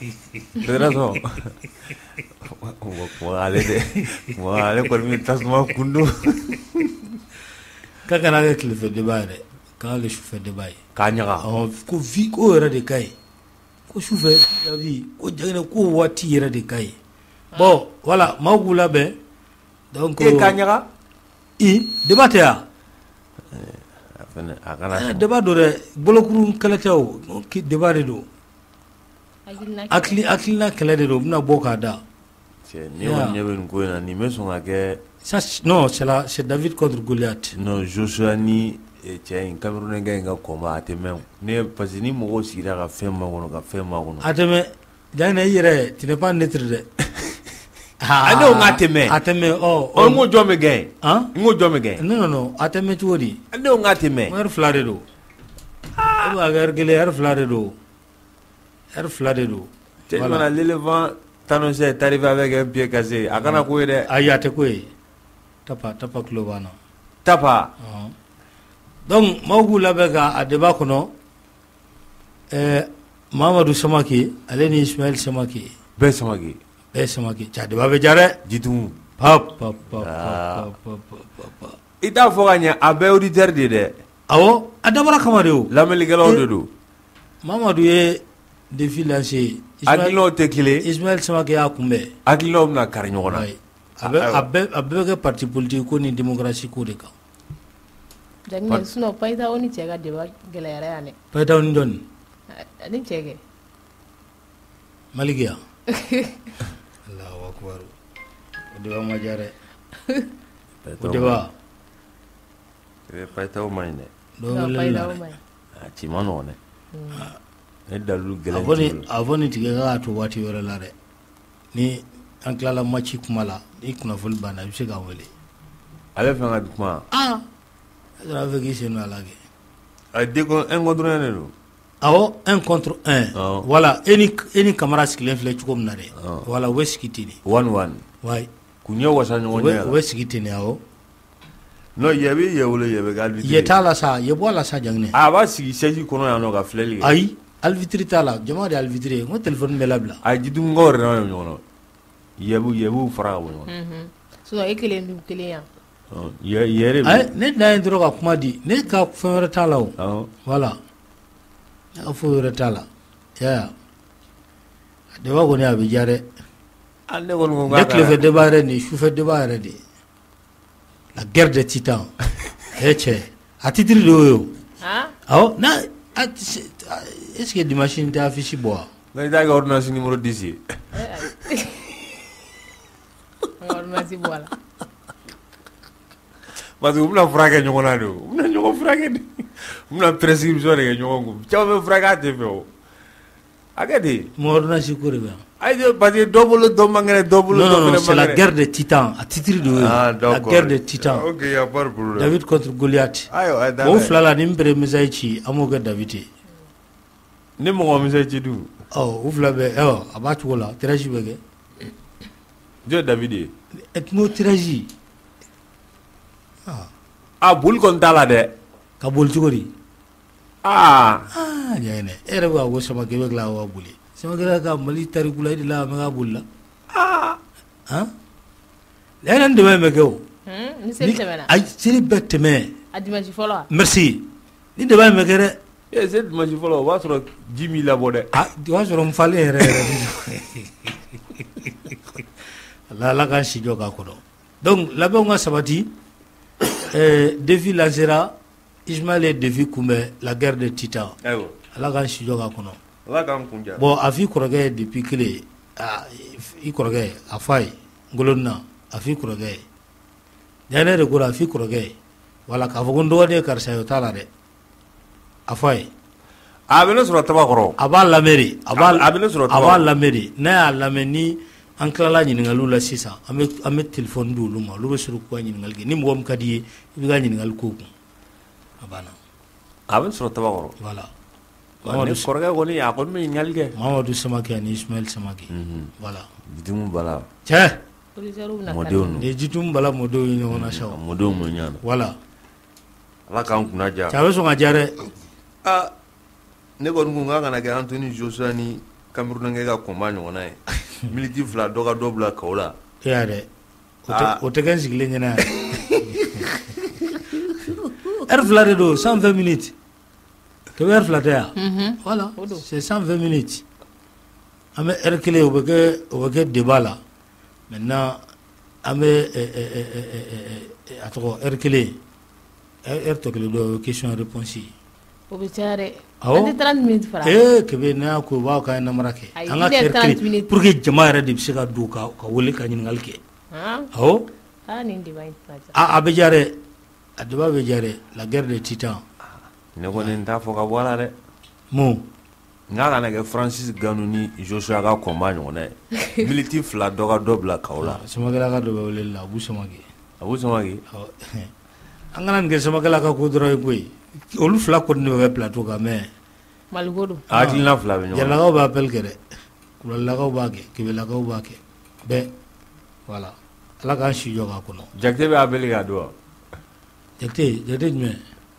Federation ale de ale ko mi tasuma kundo ka kana ke tile fɛ débat yɛrɛ kana le sufɛ débat ye k'a ɲaga ko vie ko yɛrɛ de ka ɲi ko sufɛ la vie ko jagina ko waati yɛrɛ de ka ɲi bon voilà maaw b'u labɛn donc k'a ɲaga débat tɛ yan a kana débat do dɛ bolokuru kɛlɛ tɛ o débat de do hakilina kɛlɛ de do bɛna bɔ k'a da ni kɔni ɲɛ bɛ nin ko in na nin bɛ sɔn ka kɛ non c'est David contre Goliath non Joshua ni cɛ in Camerounais in ka combat a tɛ mɛn ne parce que ni mɔgɔw sigira ka fɛn makɔnɔ ka fɛn makɔnɔ a tɛ mɛn jagina i yɛrɛ tu n'es pas neutre dɛ a ne ko k'a tɛ mɛn a tɛ mɛn n ko jɔn bɛ gagner n ko jɔn bɛ gagner non a tɛ mɛn cogo di ne ko k'a tɛ mɛn heure fila de do e b'a kɛ heure kelen heure fila de do heure fila de do tellement l'éléphant t'annonçait est arrivé avec un pied cassé a kana ko ye dɛ ayi a tɛ ko ye tapa tulo b'an na tapa donc maaw b'u labɛn ka a débat kɔnɔ Mamadou Samake ale ni Ismaël Samake bɛɛ Samake cɛ débat bɛ ja dɛ Jitumu pap i t'a fɔ ka ɲɛ a bɛɛ auditeur de ye dɛ awɔ a dabɔra kama de o lamɛnnikɛlaw de don Mamadou ye défi lancé hakilinaw tɛ kelen Ismaël Samake y'a kunbɛn hakilinaw bɛna kari ɲɔgɔn na a bɛɛ bɛ kɛ parti politique ko ni démocratie ko de kan Janine sinon Payita o ni cɛ ka débat gɛlɛyara yan dɛ Payita o ni jɔni ni cɛ kɛ Maliki yan Allahu akbar o débat ma ja dɛ o débat Payita o ma ɲi dɛ Payita o ma ɲi a ci ma nɔgɔn dɛ ne dalilu gɛlɛn a fɔ nin tigɛ k'a to waati wɛrɛ la dɛ ni an tilala match kuma la ni kunnafoni banna i bɛ se k'an wele a bɛ fɛ ka kuma a fɛ k'i sen don a la kɛ a décon 1 contre 1 de don awɔ 1 contre 1 voilà e ni Kamara sigilen filɛ cogo min na dɛ voilà u bɛ sigi ten de 1-1 wayi k'u ɲɛ wasa ɲɔgɔn ɲɛ u bɛ sigi ten de awɔ non ye bɛ ye wolo ye bɛ ka arbitre ye t'a la sa ye bɔ a la sa Janginɛ a b'a sigi siège kɔnɔ yan nɔ ka filɛli kɛ ayi arbitre t'a la jama de arbitre ye n ko téléphone bɛ labila a Jitumunkaw yɛrɛ dama de bɛ ɲɔgɔn na yebu fara ka bɔ ɲɔgɔn na sinon e kelen dun kelen yan yɛrɛ ne dan ye dɔrɔn ka kuma di ne ka fɛn wɛrɛ t'a la o voilà ne ka foyi wɛrɛ t'a la yaya a débat kɔni a bɛ ja dɛ ne kɔni ko ne tilefɛ débat yɛrɛ nin sufɛ débat yɛrɛ de la guerre des titans cɛ a titre de y'o ye o awɔ est-ce que dimanche in tɛ affiche bɔ wa nka i t'a kɛ ordonnance numéro 10 ye ordonnance bɔ a la parce que u bɛna furakɛ ɲɔgɔn na de o u bɛna ɲɔgɔn furakɛ de u bɛna prescription de kɛ ɲɔgɔn kun caman bɛ furakɛ a tɛ fɛ o a kɛ ten mon ordonnance ko de bɛ yan ayi parce que dɔ bolo dɔ man kɛnɛ dɔ bolo dɔ fɛnɛ man kɛnɛ non c'est la guerre des titans a titre de y'o ye la guerre des titans ok y a pas de problème David contre Goliath ayiwa o fila la ni n bere message ci an b'o kɛ David ye ni mɔgɔ message ci dun u fila bɛ a b'a cogo la tirage bɛ kɛ jɔn David ye n'o tirage a boli kɔni t'a la dɛ ka boli cogo di Janginɛ e yɛrɛ bɛ ka ko Samake bɛ tila ka boli Samake ka Mali tariku la e de la mɛ ka boli la lɛnɛ ni dɛmɛ bɛ kɛ o ni seli tɛmɛna ayi seli bɛ tɛmɛ a dimanche fɔlɔ wa merci ni dɛmɛ bɛ kɛ dɛ seli dimanche fɔlɔ o b'a sɔrɔ ji m'i labɔ dɛ o b'a sɔrɔ n falen yɛrɛ Ala k'an si jɔ k'a kɔnɔ donc labɛnw ka sabati défi lancera Ismaël ye défi kunbɛn la guerre des titans Ala k'an si jɔ k'a kɔnɔ Ala k'an kunja bon a f'i kɔrɔkɛ ye depuis kelen i kɔrɔkɛ a fa ye ngolonna a f'i kɔrɔkɛ ye Janginɛ de ko la a f'i kɔrɔkɛ ye wala k'a fɔ ko n dɔgɔnin ye karisa ye o t'a la dɛ a fa ye a bɛ ne sɔrɔ tabakɔrɔ a b'a lamɛn de a bɛ ne sɔrɔ tabakɔrɔ a b'a lamɛn de n'a y'a lamɛn ni an tilala ɲininkaliw la sisan an bɛ téléphone di olu ma olu bɛ sɔrɔ k'u ka ɲininkali kɛ ni mɔgɔ min ka di ye i bɛ ka ɲininkali k'o kun a banna a bɛ sɔrɔ tabakɔrɔ voilà ne kɔrɔkɛ kɔni a kɔni bɛ ɲininkali kɛ Mamadou Samake ani Ismaël Samake voilà Jitumu Bala cɛ mɔdenw ni Jitumu Bala mɔdenw ye ɲɔgɔn na sa mɔdenw mɔ ɲana voilà Ala k'an kunna ja cɛ a bɛ sɔn ka ja dɛ ne kɔni ko n k'a kana kɛ Anthony Joshua ni Cameroun ka combat ɲɔgɔnna ye minute fila dɔ ka dɔ bila kaw la e y'a dɛ o tɛ kɛ n sigilen ɲɛna heure fila de don 120 minutes kɛmɛ heure fila tɛ yan voilà c'est 120 minutes an bɛ heure kelen o bɛ kɛ débat la maintenant an bɛ a tɔgɔ heure kelen heure tɔ kelen dɔ o ye question réponse ye o bɛ caya dɛ awɔ an tɛ 30 minutes fara kɛmɛ n'a ko u b'a ka namara kɛ an ka heure kelen pour que jama yɛrɛ de bɛ se ka don ka wele ka ɲininkali kɛ awɔ nin débat in tɛ a bɛ diya dɛ a débat bɛ diya dɛ la guerre des titans ne kɔni n t'a fɔ ka bɔ a la dɛ mun n'a kana kɛ Francis Ngannou ni Joshua ka combat ɲɔgɔnna ye minute fila dɔ ka dɔ bila kaw la Samakɛla ka dɔ bɛ wele la Abu Samake an kana nin kɛ Samakɛla ka ko dɔrɔn ye koyi olu fila kɔni de bɛ kɛ plateau kan mais Maliko don hakilina fila bɛ ɲɔgɔn na Jaralakaw bɛ appel kɛ dɛ Kulalakaw b'a kɛ Kebelakaw b'a kɛ bɛɛ voilà Ala k'an si jɔ k'a kɔnɔ Jakite bɛ appel k'a don wa Jakite jumɛn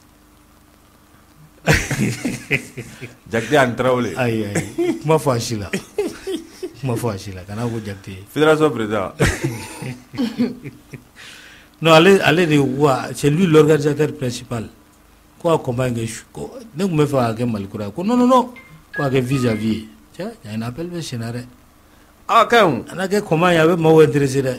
Jakite ani Tarawele ayi kuma fɔ a si la kana ko Jakite fédération président non ale de wa c'est lui l'organisateur principal ko a combat kɛ ne tun bɛ fɛ k'a kɛ Malikura ko non ko a kɛ vis-à-vis tiens il y a un appel bɛ sen na dɛ quand ana kɛ combat ye a bɛ maaw intéressé dɛ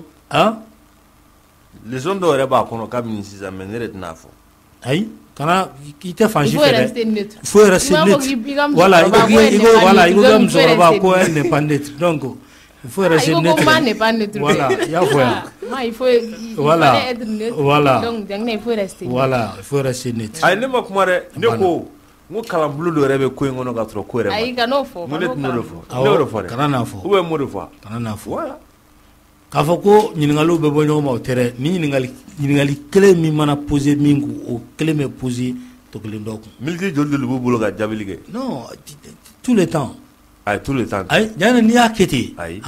leçon dɔw yɛrɛ b'a kɔnɔ kabini sisan mais ne yɛrɛ tɛna fɔ ayi kana i tɛ fan si fɛ dɛ il faut rester neutre voilà i ko ka musokɔrɔba ko elle n'est pas neutre donc il faut rester neutre voilà i y'a fɔ yan il faut être neutre donc il faut rester neutre voilà il faut rester neutre ayi ne ma kuma dɛ ne ko n ko kalanbolo dɔ yɛrɛ bɛ ko in kɔnɔ ka sɔrɔ ko yɛrɛ ma ayi kan'o fɔ ne tɛna o de fɔ ne y'o de fɔ dɛ kana n'a fɔ ou bien m'o de fɔ kana n'a fɔ voilà k'a fɔ ko ɲininkaliw bɛ bɔ ɲɔgɔn ma o tɛ dɛ ni ɲininkali kelen min mana poser min kun o kelen bɛ poser tɔ kelen dɔ kun minute joli de b'u bolo ka jabili kɛ non tout le temps ayi tout le temps ayi jana n'i y'a kɛ ten ayi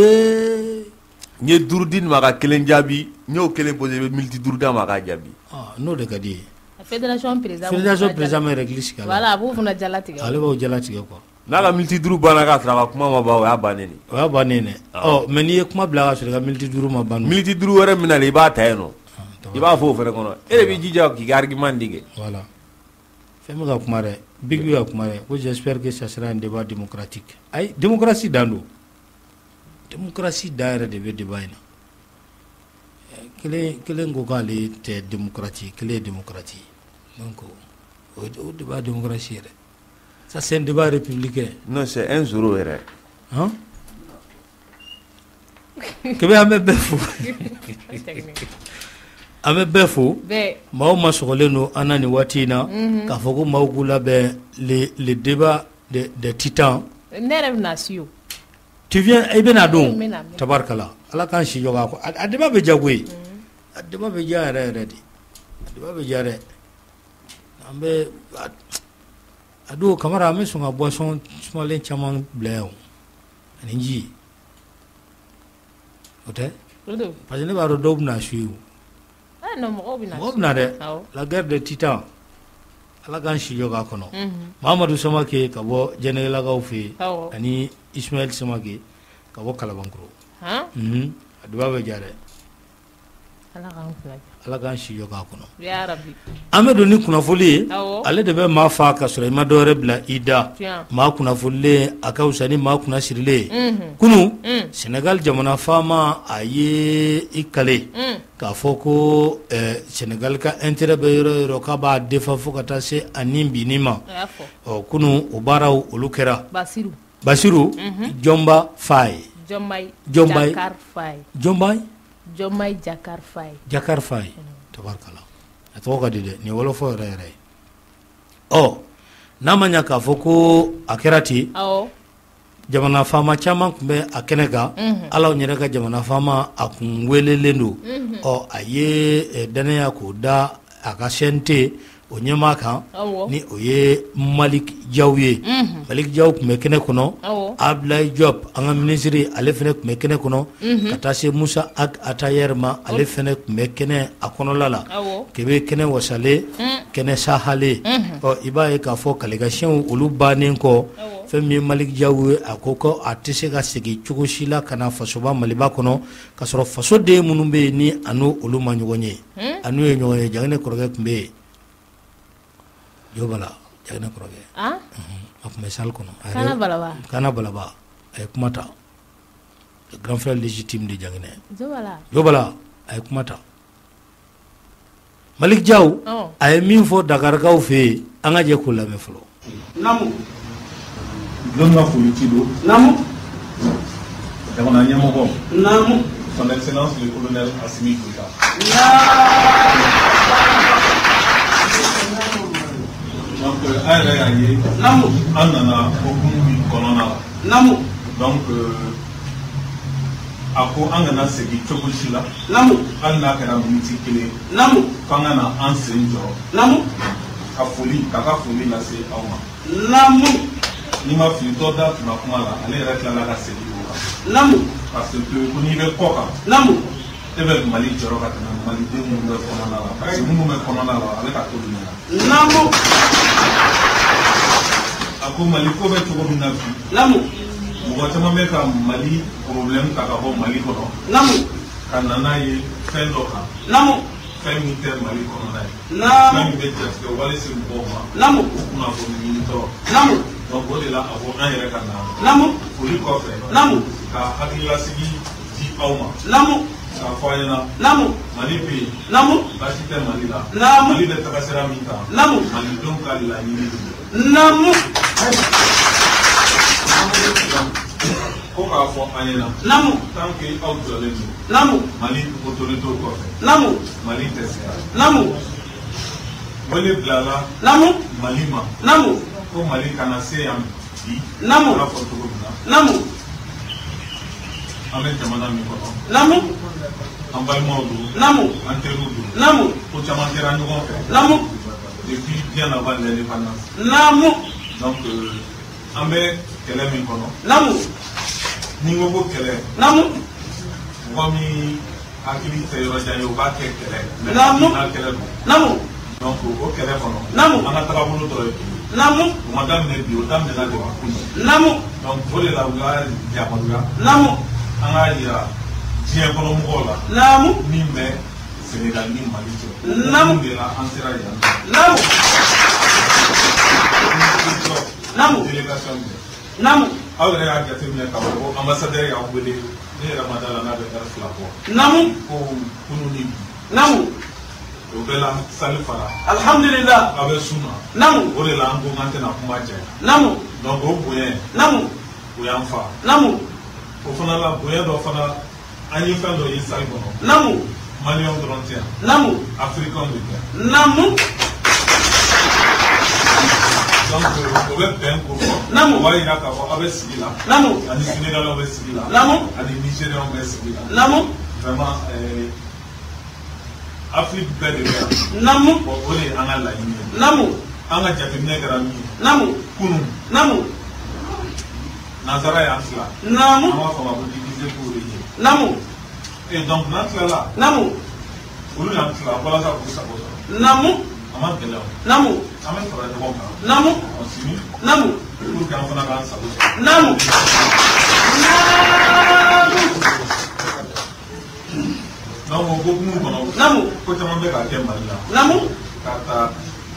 n ye 5 di nin ma ka kelen jaabi n y'o kelen poser i bɛ minute 5 d'a ma k'a jaabi n'o de ka di ye fédération président bɛ règle sigi a la voilà a b'o fana jalatigɛ ale b'o jalatigɛ quoi n'a ka minute 5 banna k'a sɔrɔ a ka kuma ma ban o y'a bannen de o y'a bannen dɛ mais n'i ye kuma bila ka sɔrɔ i ka minute 5 ma ban minute 5 wɛrɛ min na i b'a ta yen nɔ i b'a fɔ o fɛnɛ kɔnɔ e de b'i jija k'i ka argument di kɛ voilà fɛn bɛ ka kuma dɛ Big bɛ ka kuma dɛ ko j'espère que ça sera un débat démocratique ayi démocratie dan don démocratie dan yɛrɛ de bɛ débat in na kelen ko k'ale tɛ démocrate ye kelen ye démocrate ye donc o débat démocratie yɛrɛ ça c'est un débat républicain non c'est 1-0 yɛrɛ kɛmɛ an bɛ bɛɛ fo an bɛ bɛɛ fo maaw ma sɔgɔlen don an na nin waati in na k'a fɔ ko maaw k'u labɛn le débat des titans ne yɛrɛ bɛna si o tu viens i bɛna don tabarikala ala k'an si jɔ k'a kɔ a débat bɛ diya koyi a débat bɛ diya yɛrɛ yɛrɛ de a débat bɛ diya dɛ an bɛ a don Kamara an bɛ sɔn ka boisson sumalen caman bila yan ani ji o tɛ parce que ne b'a dɔn dɔw bɛna su ye mɔgɔw bɛna dɛ la guerre des titans ala k'an si jɔ k'a kɔnɔ Mahamadu Samake ka bɔ Jɛnɛyelakaw fɛ yen ani Ismaël Samake ka bɔ Kalabankɔrɔ a débat bɛ diya dɛ ala k'an si jɔ k'a kɔnɔ an bɛ don ni kunnafoli ye ale de bɛ maa fa ka sɔrɔ i ma dɔwɛrɛ bila i da maa kunnafolilen a ka wusa ni maa kunna sirilen kunu Sénégal jamana faama a ye i kale k'a fɔ ko Sénégal ka intérêt bɛ yɔrɔ o yɔrɔ k'a b'a défend fo ka taa se a ni binni ma kunu o baaraw olu kɛra Basiru Jɔnba Faye Jɔnbay Jakar Faye tabarikala a tɔgɔ ka di dɛ nin wɔlɔfɔ yɛrɛ yɛrɛ ye n'a ma ɲɛ k'a fɔ ko a kɛra ten jamana faama caman tun bɛ a kɛnɛ kan Ala yɛrɛ ka jamana faama a kun welelen don a ye danaya k'o da a ka CNT o ɲɛmaa kan ni o ye Malik Diaw ye Malik Diaw tun bɛ kɛnɛ kɔnɔ Abdoulaye Diop an ka ministre ale fana tun bɛ kɛnɛ kɔnɔ ka taa se Musa Atayer ma ale fana tun bɛ kɛnɛ a kɔnɔla la k'e bɛ kɛnɛ wasalen kɛnɛ sahalen i b'a ye k'a fɔ kɛlɛkɛcɛnw olu bannen kɔ fɛn min ye Malick Diaw ye a ko ko a tɛ se ka segin cogo si la ka na fasoba Maliba kɔnɔ ka sɔrɔ fasoden minnu bɛ yen ni a n'o olu ma ɲɔgɔn ye a n'u ye ɲɔgɔn ye Janginɛ kɔrɔkɛ tun bɛ yen Jobala Janginɛ kɔrɔkɛ a tun bɛ salle kɔnɔ Kana Balaba a ye kuma ta le grand frère légitime de Janginɛ Jobala a ye kuma ta Malick Diaw a ye min fɔ Dakarikaw fɛ yen an ka jɛ k'o lamɛn fɔlɔ. Namu. Don ka foli ci don. Namu. Jamana ɲɛmɔgɔ. Namu. Son excellence le colonel Assimi Goïta. Donc an yɛrɛ y'a ye. Namu. An nana hokumu min kɔnɔna la. Namu. Donc a ko an kana segin cogo si la. Namu. Hali n'a kɛra miniti kelen. Namu. F'an ka na an sen jɔ. Namu. Ka foli lase aw ma. Namu. Ni ma fili dɔ da tun ka kuma la ale yɛrɛ tilala ka segin o kan. Namu. Parce que ko n'i bɛ kɔ kan. Namu. E bɛ Mali jɔrɔ ka tɛmɛ Maliden minnu bɛ kɔnɔna la parce que minnu bɛ kɔnɔna la ale ka t'olu ɲɛna. Namu. A ko Mali ko bɛ cogo min na bi. Namu. Mɔgɔ caman bɛ ka Mali problème ta ka bɔ Mali kɔnɔ. Namu. Ka na n'a ye fɛn dɔ kan. Namu. Fɛn min tɛ Mali kɔnɔna ye. Namu. Fɛn min bɛ jatigɛ wale se mɔgɔw ma. Namu. O kunnafoni ɲinitɔ. Namu. Donc o de la a fɔ an yɛrɛ ka na. Namu. Foli kɔfɛ. Namu. Ka hakililasigi di aw ma. Namu. K'a fɔ a ɲɛna. Namu. Mali bɛ yen. Namu. Baasi tɛ Mali la. Namu. Mali bɛ taga sira min kan. Namu. Malidenw ka laɲini don. Namu. Ko k'a fɔ an ɲɛna. Namu. Tant que aw jɔlen don. Namu. Mali autorités kɔfɛ. Namu. Mali tɛ se ka. Namu. Wele bilala. Namu. Mali ma. Namu. Ko Mali kana se yan bi. Namu. An b'a fɔ cogo min na. Namu. An bɛ jamana min kɔnɔ. Namu. An balimaw don. Namu. An teriw don. Namu. Ko caman kɛra ɲɔgɔn fɛ. Namu. Depuis bien avant l'indépendance. Namu. Donc an bɛ kɛlɛ min kɔnɔ. Namu. Ni ko ko kɛlɛ. Namu. Mɔgɔ min hakili tɛ yɔrɔ jan ye o b'a kɛ kɛlɛ. Namu. Mais kɛlɛ don. Namu. Donc o kɛlɛ kɔnɔ. Namu. An ka tagabolo dɔ ye bi. Namu. O ma daminɛ bi o daminɛna de ma kunun. Namu. Donc o de la u ka yamaruya. Namu. An k'a yira diɲɛ kɔnɔ mɔgɔw la. Namu. Min bɛ Sénégal ni Mali cɛ. Namu. De la an sera yan. Namu. Namu. Délégation bɛ. Namu. Aw yɛrɛ y'a jateminɛ k'a fɔ ko ambassadeur y'aw wele ne yɛrɛ ma da la n'a bɛ heure 2 bɔ. Namu. Ko kunun ni bi. Namu. O bɛɛ la sali fara. Alhamdulillah. Aw bɛ sun na. Namu. O de la an ko k'an tɛna kuma jɛ. Namu. Donc o bonya. Namu. O y'an fa. Namu. O fana la bonya dɔ fana an ye fɛn dɔ ye sali kɔnɔ. Namu. Maliyɛnw dɔrɔn tɛ yan. Namu. Africains de tɛ. Namu. Donc o bɛ bɛn ko fɔ. Namu. O b'a yira k'a fɔ aw bɛ sigi la. Namu. Ani Sénégalais bɛ sigi la. Namu. Ani Nigériens bɛ sigi la. Namu. Vraiment Afrique bɛɛ de bɛ yan. Namu. Bon o de ye an ka laɲini ye. Namu. An ka jateminɛ kɛra min ye. Namu. Kunun. Namu. Nansara y'an tila. Namu. An b'a fɔ ma ko diviser pour régner. Namu. Et donc n'an tilala. Namu. Olu y'an tila walasa k'u sago sɔrɔ. Namu. A ma gɛlɛya o. Namu. An bɛ fara ɲɔgɔn kan. Namu. On s'unit Namu. pour que an fana k'an sago sɔrɔ. Namu. Donc o hokumu kɔnɔ. Namu. Ko caman bɛ ka kɛ Mali la. Namu. Ka taa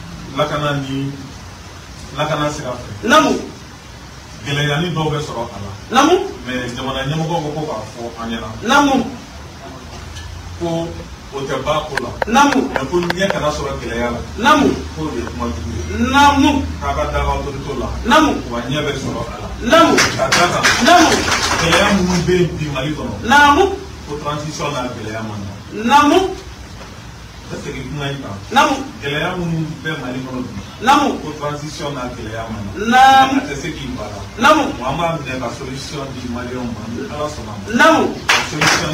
lakana sira fɛ. Namu. Gɛlɛyani dɔw bɛ sɔrɔ a la. Namu. Mais jamana ɲɛmɔgɔ ko k'a fɔ an ɲɛna. Namu. Ko o tɛ ban ko la. Namu. Mais ko ɲɛ kana sɔrɔ gɛlɛya la. Namu. K'o de ye kuma jugu ye. Namu. K'a ka daga autorité la. Namu. Wa ɲɛ bɛ sɔrɔ a la. Namu. Ka d'a kan. Namu. Gɛlɛya minnu bɛ yen bi Mali kɔnɔ. Namu. Ko transition n'a gɛlɛya man nɔgɔn. Namu. Ka segin kuma in kan. Namu. Gɛlɛya minnu bɛ Mali kɔnɔ bi. Namu. Ko transition n'a gɛlɛya man nɔgɔn. Namu. A tɛ se k'i bara. Namu. Wa an b'a minɛ ka solution di Maliyɛnw ma ni Ala sɔnna ma. Namu. Solution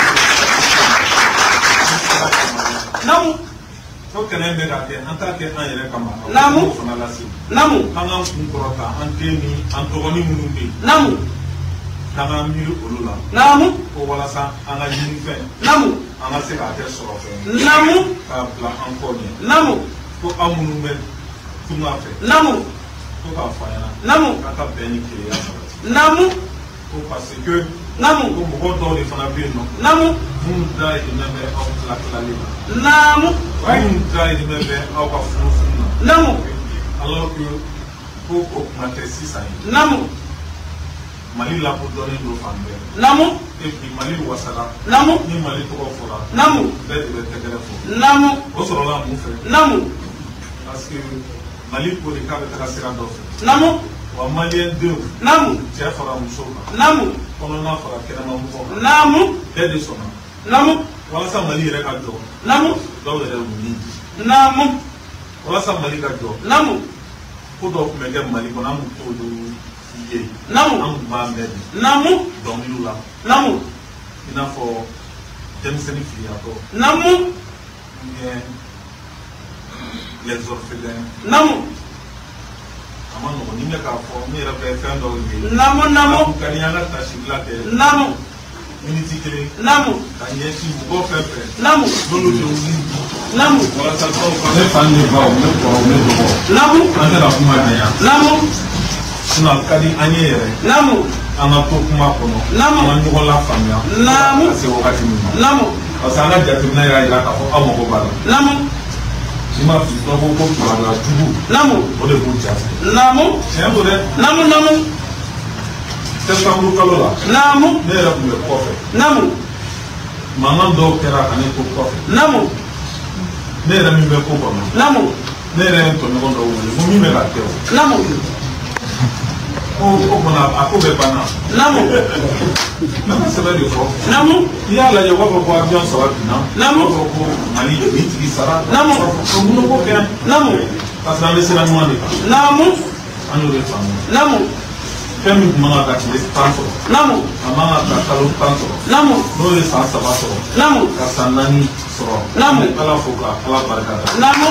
Namu. Fo kɛnɛ bɛ ka kɛ an t'a kɛ an yɛrɛ kama. Namu. K'o fana lase. Namu. An k'an kun kɔrɔta an den ni an dɔgɔnin minnu bɛ yen. Namu. K'an k'an miiri olu la. Namu. Ko walasa an ka ɲinifɛn. Namu. An ka se k'a kɛ sɔrɔ fɛn. Namu. K'a bila an kɔ ɲɛ. Namu. Ko aw minnu bɛ tunga fɛ. Namu. ko k'a fɔ a ɲɛna namu k'a ka bɛn ni kelenya sabati namu ko parce que namu ko mɔgɔ dɔw de fana bɛ yen nɔ namu minnu dahirimɛ bɛ aw tilatilali la namu minnu dahirimɛ bɛ aw ka funufunu na namu alors que ko o kuma tɛ sisan ye namu Mali lakodɔnnen don fan bɛɛ namu et puis Mali wasala namu ni Mali tɔgɔ fɔra namu bɛɛ de bɛ tɛgɛrɛ fɔ namu o sɔrɔla mun fɛ namu parce que Mali ko de k'a bɛ taga sira dɔ fɛ namu wa maliyɛn denw namu cɛ fara muso kan namu kɔnɔna fara kɛnɛmamɔgɔ kan namu bɛɛ de sɔnna namu walasa Mali yɛrɛ ka jɔ namu dɔw yɛrɛ y'u ni di namu walasa Mali ka jɔ namu ko dɔw tun bɛ kɛ Mali kɔnɔ an tun t'olu ye namu an tun b'a mɛn de namu dɔnkiliw la namu i n'a fɔ denmisɛnnin filiyatɔ namu ou bien les orphelins namu a ma nɔgɔn ni n bɛ k'a fɔ n yɛrɛ bɛ fɛn dɔw ye namu namu ka di an ka tasibila kɛ namu miniti kelen namu ka ɲɛsin mɔgɔ fɛn fɛn namu n'olu bɛ wuli namu walasa dɔw ka ne fa ne baw ne kɔrɔ ne dɔgɔ namu an tɛna kuma mɛn yan namu sinon a ka di an ye yɛrɛ namu an ka to kuma kɔnɔ Namu. an ka ɲɔgɔn lafaamuya Namu. ka se wagati min ma namu parce que an ka jateminɛ y'a jira k'a fɔ aw mago b'a la namu n'i ma fili dɔ ko tubabula jugu namu o de b'u ja fɛ namu tiɲɛ don dɛ namu namu septembre kalo la namu ne yɛrɛ tun bɛ kɔfɛ namu mankan dɔw kɛra ka ne to kɔfɛ namu ne yɛrɛ min bɛ ko kɔnɔ namu ne yɛrɛ ye n tɔɲɔgɔn dɔw wele ko min bɛ ka kɛ o namu o kumana a ko bɛ banna namu n ka sɛbɛn de fɔ namu n'i y'a lajɛ u b'a fɔ ko avion saba binna Namu. u b'a fɔ ko Mali ni tigi sara Namu. u b'a fɔ ko mun ko kɛ namu parce que an bɛ sira ɲuman de kan namu an y'o de faamu namu fɛn min tun man kan ka tile 10 sɔrɔ namu a man kan ka kalo 10 sɔrɔ namu n'o ye san 3 sɔrɔ namu ka san 4 sɔrɔ Namu. an bɛ Ala fo ka Ala barikada namu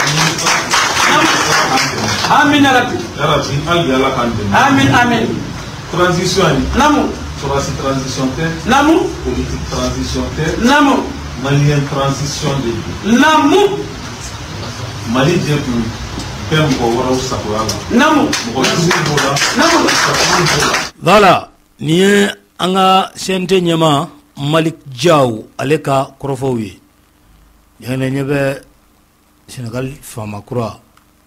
amin ya rabbi yarabi hali bi Ala k'an dɛmɛ amin amin transition in namu sɔrɔsi transition tɛ namu politique transition tɛ namu malien transition de don namu Mali jɛ kun bɛɛ mɔgɔ wɛrɛw sagoya la namu mɔgɔ jugu b'o la namu sagoya b'o la voilà nin ye an ka CNT ɲɛma Malik Diaw ale ka kɔrɔfɔw ye ɲɛgɛnɛ ɲɛ bɛ Senegal faama kura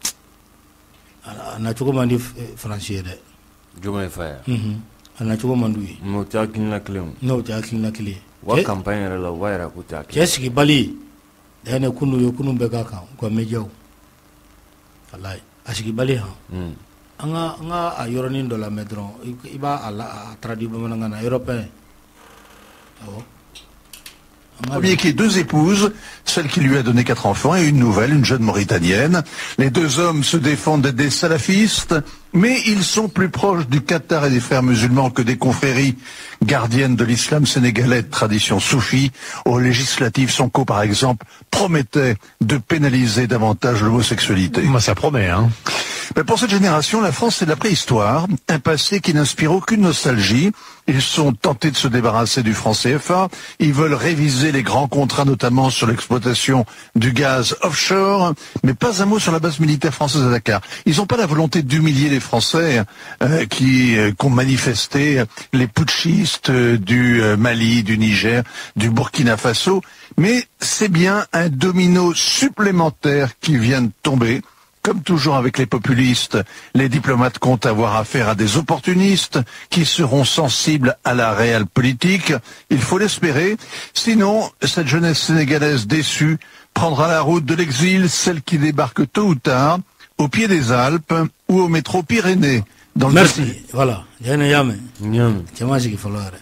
a nacogo man di Faransi ye dɛ juma ye fa ya a nacogo man d'u ye n'o tɛ hakilina kelen ye n'o tɛ hakilina kelen ye wa campagne yɛrɛ la u b'a yira k'u tɛ cɛ sigibali ɲɛgɛnɛ kunun ye kunun bɛɛ ka kan u ka médiaw walayi a sigibali han an ka a yɔrɔnin dɔ lamɛn dɔrɔn i b'a a traduit bamanankan na européen awɔ. Premier qui est 2 épouses, celle qui lui a donné 4 enfants et une nouvelle, une jeune Mauritanienne. Les 2 hommes se défendent d'être des salafistes, mais ils sont plus proches du Qatar et des frères musulmans que des confréries gardiennes de l'islam sénégalais de tradition soufie. Aux législatives, Sonko par exemple promettait de pénaliser davantage l'homosexualité. Moi, ça promet, hein. Mais pour cette génération, la France, c'est de la préhistoire, un passé qui n'inspire aucune nostalgie. Ils sont tentés de se débarrasser du franc CFA. Ils veulent réviser les grands contrats, notamment sur l'exploitation du gaz offshore. Mais pas un mot sur la base militaire française à Dakar. Ils n'ont pas la volonté d'humilier les Français qui ont manifesté, les putschistes du Mali, du Niger, du Burkina Faso. Mais c'est bien un domino supplémentaire qui vient de tomber. Comme toujours avec les populistes, les diplomates comptent avoir affaire à des opportunistes qui seront sensibles à la réelle politique. Il faut l'espérer. Sinon, cette jeunesse sénégalaise déçue prendra la route de l'exil, celle qui débarque tôt ou tard, au pied des Alpes ou au métro Pyrénées. Dans le Merci. Voilà. Jana yame. Nyame. Chama sigi folore.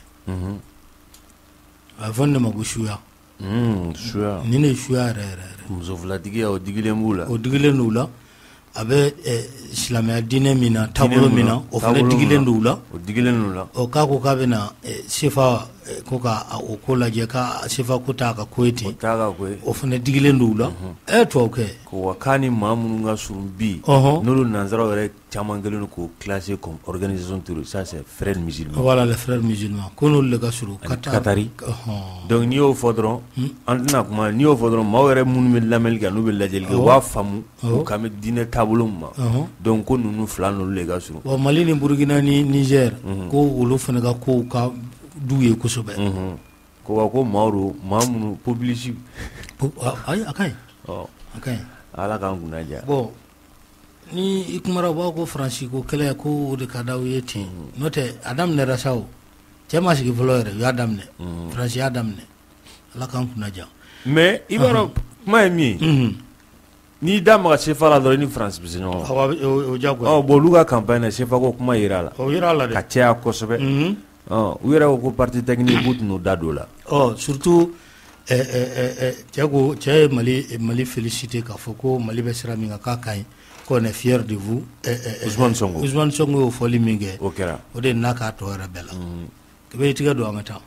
Avonne magu shuya. Shuya. Nine shuya re. Muso filatigi o digilen b'u la. O digilen d'u la. A bɛ silamɛya diinɛ min na taabolo min na o fana digilen d'u la. O digilen d'u la. O k'a ko k'a bɛna CFA ko ka o ko lajɛ ka sefa ko ta ka ko ten o fana digilen don la tubabu kɛ ko wa k'a ni maa minnu ka surun bi n'olu nanzaraw yɛrɛ caman kɛlen don k'o classer comme organisation terroriste ça c'est frères musulmans voilà les frères musulmans ko n'olu de ka surun Katari donc n'i y'o fɔ dɔrɔn an tɛna kuma n'i y'o fɔ dɔrɔn maaw yɛrɛ minnu bɛ lamɛnli kɛ n'u bɛ lajɛli kɛ u b'a faamu u kan bɛ diinɛ taabolo min ma donc ko ninnu fila n'olu de ka surun bon Mali ni Burkina ni Niger ko olu fana ka kow ka du ye kosɛbɛ ko wa ko maa minnu publici ayi a ka ɲi ala k'an kunna diya bon ni i kumara u b'a ko Faransi ko kɛlɛ ko o de ka d'aw ye ten n'o tɛ a daminɛra sa o cɛ ma sigi fɔlɔ yɛrɛ u y'a daminɛ Faransi y'a daminɛ ala k'an kunna diya mais i b'a dɔn kuma ye min ye n'i da maga sefa la dɔrɔn i ni Faransi bɛ se ɲɔgɔn ma o diyagoya bon olu ka campagne na sefa ko kuma yera la o yera la dɛ ka caya kosɛbɛ u yɛrɛ ko parti technique k'u tɛn'u da don la surtout cɛ ye Mali félicité k'a fɔ ko Mali bɛ sira min kan k'a ka ɲi qu'on est fier de vous Ousmane Sonko y'o fɔli min kɛ o kɛra o de n'a k'a tɔ yɛrɛ bɛɛ la i bɛ i tigɛ don an ka taa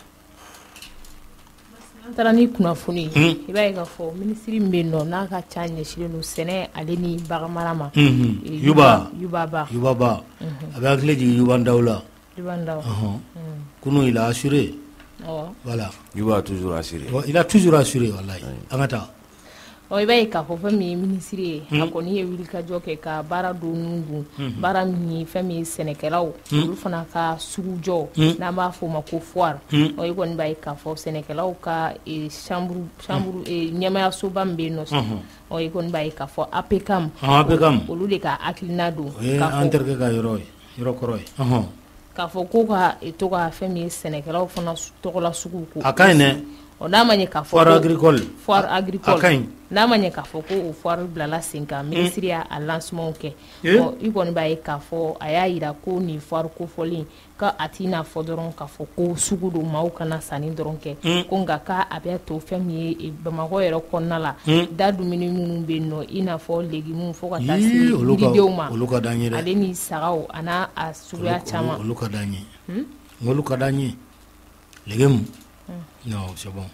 an taara ni kunnafoni i b'a ye k'a fɔ minisiri min bɛ yen nɔ n'a ka ca ɲɛsinnen don sɛnɛ ale ni baganmara ma Yuba Ba a bɛ hakili jigin Yuba Ndaw la kunun il a assuré voilà Yuba a toujours assuré il a toujours assuré wallahi an ka taa i b'a ye k'a fɔ fɛn min ye minisiri ye a kɔni ye wulikajɔ kɛ ka baara don nun dun baara min ye fɛn min ye sɛnɛkɛlaw olu fana ka sugujɔ n'an b'a fɔ o ma ko foire i kɔni b'a ye k'a fɔ sɛnɛkɛlaw ka chambre ɲɛmayasoba min bɛ yen nɔ i kɔni b'a ye k'a fɔ APCAM olu de ka hakilina don an terikɛ ka yɔrɔ kɔrɔ ye k'a fɔ ko ka to ka fɛn min ye sɛnɛkɛlaw fana tɔgɔla sugu ko a ka ɲi dɛ n'a ma ɲɛ k'a fɔ foire agricole n'a ma ɲɛ k'a fɔ ko o foire bilala sen kan minisiri y'a lancement kɛ i kɔni b'a ye k'a fɔ a y'a jira ko nin foire kofɔlen ka a t'i n'a fɔ dɔrɔn k'a fɔ ko sugu don maaw kana sanni dɔrɔn kɛ ko nka k'a bɛ to fɛn min ye Bamakɔ yɛrɛ kɔnɔna la da dumuni minnu bɛ yen nɔ i n'a fɔ légumes fo ka taa se yiridenw ma ale ni sagaw a n'a suguya caman olu ka d'an ye olu ka d'an ye légumes non c'est bon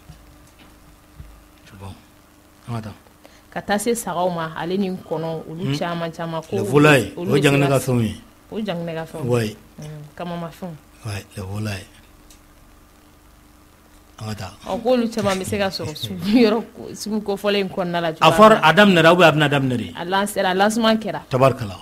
ka taa se sagaw ma ale ni kɔnɔ olu caman ko le volaille o jamana ka fɛnw ye o jamana ka fɛnw oui kamamafɛnw oui le volaille an ka taa k'olu caman bɛ se ka sɔrɔ sugu kofɔlen kɔnɔna la a fɔra a daminɛra ou bien a bɛna daminɛ de a lancement kɛra tabarikala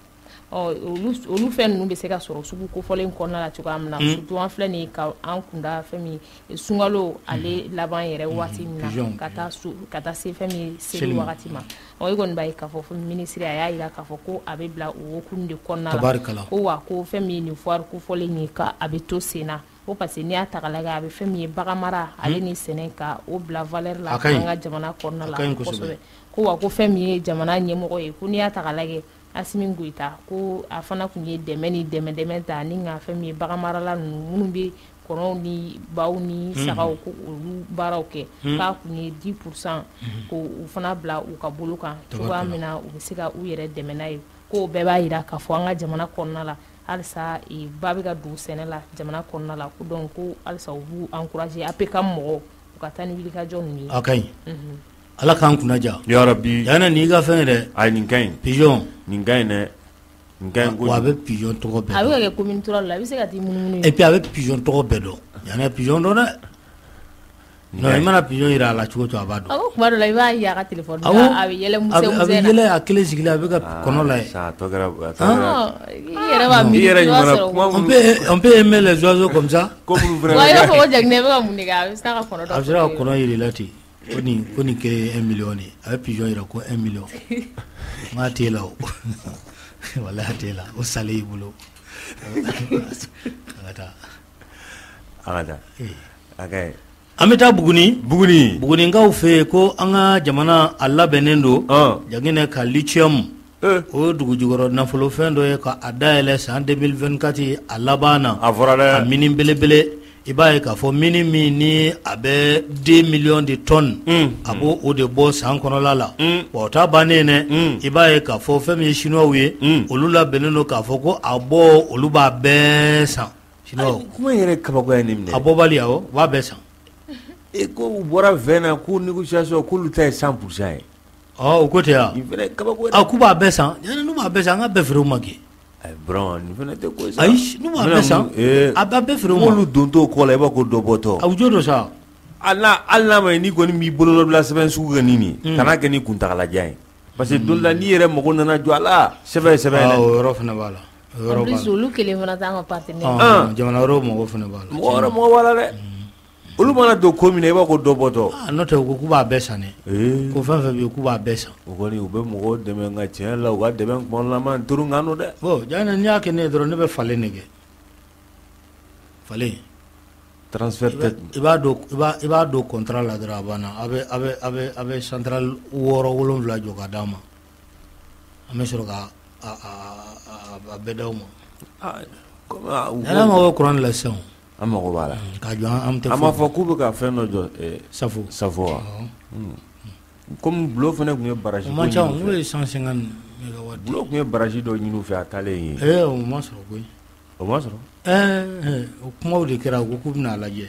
olu fɛn ninnu bɛ se ka sɔrɔ sugu kofɔlen kɔnɔna la cogoya min na surtout an filɛ nin ka an kunda fɛn min sunkalo ale laban yɛrɛ waati min na ka taa se fɛn min seli wagati ma i kɔni b'a ye k'a fɔ minisiri a y'a jira k'a fɔ ko a bɛ bila o hokumu de kɔnɔna la ko wa ko fɛn min ye nin foire kofɔlen ye ka a bɛ to sen na ko parce que n'i y'a ta k'a lajɛ a bɛ fɛn min ye baganmara ale ni sɛnɛ ka o bila valeur la an ka jamana kɔnɔna la kosɛbɛ ko wa ko fɛn min ye jamana ɲɛmɔgɔ ye ko n'i y'a ta k'a lajɛ Assimi Goïta ko a fana kun ye dɛmɛ ni dɛmɛ ta ni nka fɛn min ye baganmarala ninnu minnu bɛ kɔnɔw ni baw ni sagaw ko olu baaraw kɛ k'a kun ye 10% ko u fana bila u ka bolo kan cogoya min na u bɛ se ka u yɛrɛ dɛmɛ n'a ye ko bɛɛ b'a jira k'a fɔ an ka jamana kɔnɔna la halisa ba bɛ ka don sɛnɛ la jamana kɔnɔna la ko donc ko halisa u b'u encourager APCAM mɔgɔw u ka taa ni wulikajɔ ninnu ye. A ka ɲi. Ala k'an kunna ja. Ya Rabbi. Yana ni ka fɛn dɛ. Ayi nin ka ɲi. Pigeon. Nin ka ɲi dɛ. Nin ka ɲi ko. Wa a bɛ pigeon tɔgɔ bɛɛ dɔn. A bɛ ka kɛ commune rurale la, a bɛ se ka t'i munumunu. Et puis a bɛ pigeon tɔgɔ bɛɛ dɔn. Yana pigeon dɔn dɛ. Non, i mana pigeon yira a la cogo cogo a b'a dɔn. Awɔ kuma dɔ la i b'a ye a ka téléphone na a bɛ yɛlɛ musɛ musɛ na. A bɛ yɛlɛ a kelen sigilen a bɛ ka kɔnɔ lajɛ. Ça tɔ kɛra. I yɛrɛ b'a miiri i b'a sɔrɔ. On peut aimer les oiseaux comme ça. Wa i b'a fɔ ko Jakinɛ bɛ ka mun de kɛ a bɛ se ka kɔnɔ dɔ. A bɛ se ka kɔnɔ yira i la ten. Ko nin kelen ye 1 million de a bɛ pigeon yira ko 1 million. N k'a t'e la o. Walahi a t'e la o salen y'i bolo. An ka taa. An ka taa. A ka ɲi. An bɛ taa Buguninkaw fɛ yen ko an ka jamana a labɛnnen don Jakinɛ ka lithium o ye dugu jukɔrɔ nafolofɛn dɔ ye ka a dayɛlɛ san 2024 a laban na a fɔra dɛ a mini belebele i b'a ye k'a fɔ mini min ni a bɛ 2 millions de tonnes a b'o o de bɔ san kɔnɔla la wa o ta bannen dɛ i b'a ye k'a fɔ fɛn min ye chinois ye olu labɛnnen don k'a fɔ ko a bɔ olu b'a bɛɛ san sinon kuma yɛrɛ kabakoya ye ne minɛ a bɔbali awɔ u b'a bɛɛ san ko u bɔra vin na ko négociation k'olu ta ye 100% ye o ko tɛ nin fɛnɛ kabako k'u b'a bɛɛ san yani n'u b'a bɛɛ san an ka bɛɛ feere u ma kɛ Bron nin fɛnɛ tɛ ko sa ayi n'u b'a bɛɛ san a b'a bɛɛ feere u ma m'olu don t'o kɔ la i b'a ko dɔ bɔtɔ a jo don sa hali n'a ma ye n'i kɔni b'i bololabila sɛbɛn sugu kɛ nin ye kana kɛ ni kuntagalajan ye parce que don la n'i yɛrɛ mago nana jɔ a la sɛbɛn dɛ o yɔrɔ fana b'a la en plus olu kelen fana t'an ka partenaire jamana wɛrɛw mɔgɔ fana b'a la mɔgɔ b'a la dɛ olu mana don ko min na i b'a ko dɔ bɔtɔ n'o tɛ u ko k'u b'a bɛɛ san dɛ ko fɛn fɛn bɛ yen k'u b'a bɛɛ san o kɔni u bɛ mɔgɔw dɛmɛ nka tiɲɛ la u ka dɛmɛ kuma laban n turu nkan don dɛ jaa n'i y'a kɛ ne ye dɔrɔn ne bɛ falen de kɛ falen transfert tɛ i b'a don contrat la dɔrɔn a banna a bɛ central 6-7 jɔ ka d'a ma an bɛ sɔrɔ ka a bɛɛ d'aw ma n'ala ma bɔ kuran la sisan an mago b'a la k'a jɔ an tɛ an b'a fɔ k'u bɛ ka fɛn dɔ jɔ safo wa komi bulo fana tun ye baraji o man ca n'o ye 150 mégawatts bulo tun ye baraji dɔ ɲini u fɛ a taalen ye o ma sɔrɔ koyi o ma sɔrɔ o kumaw de kɛra ko k'u bɛna a lajɛ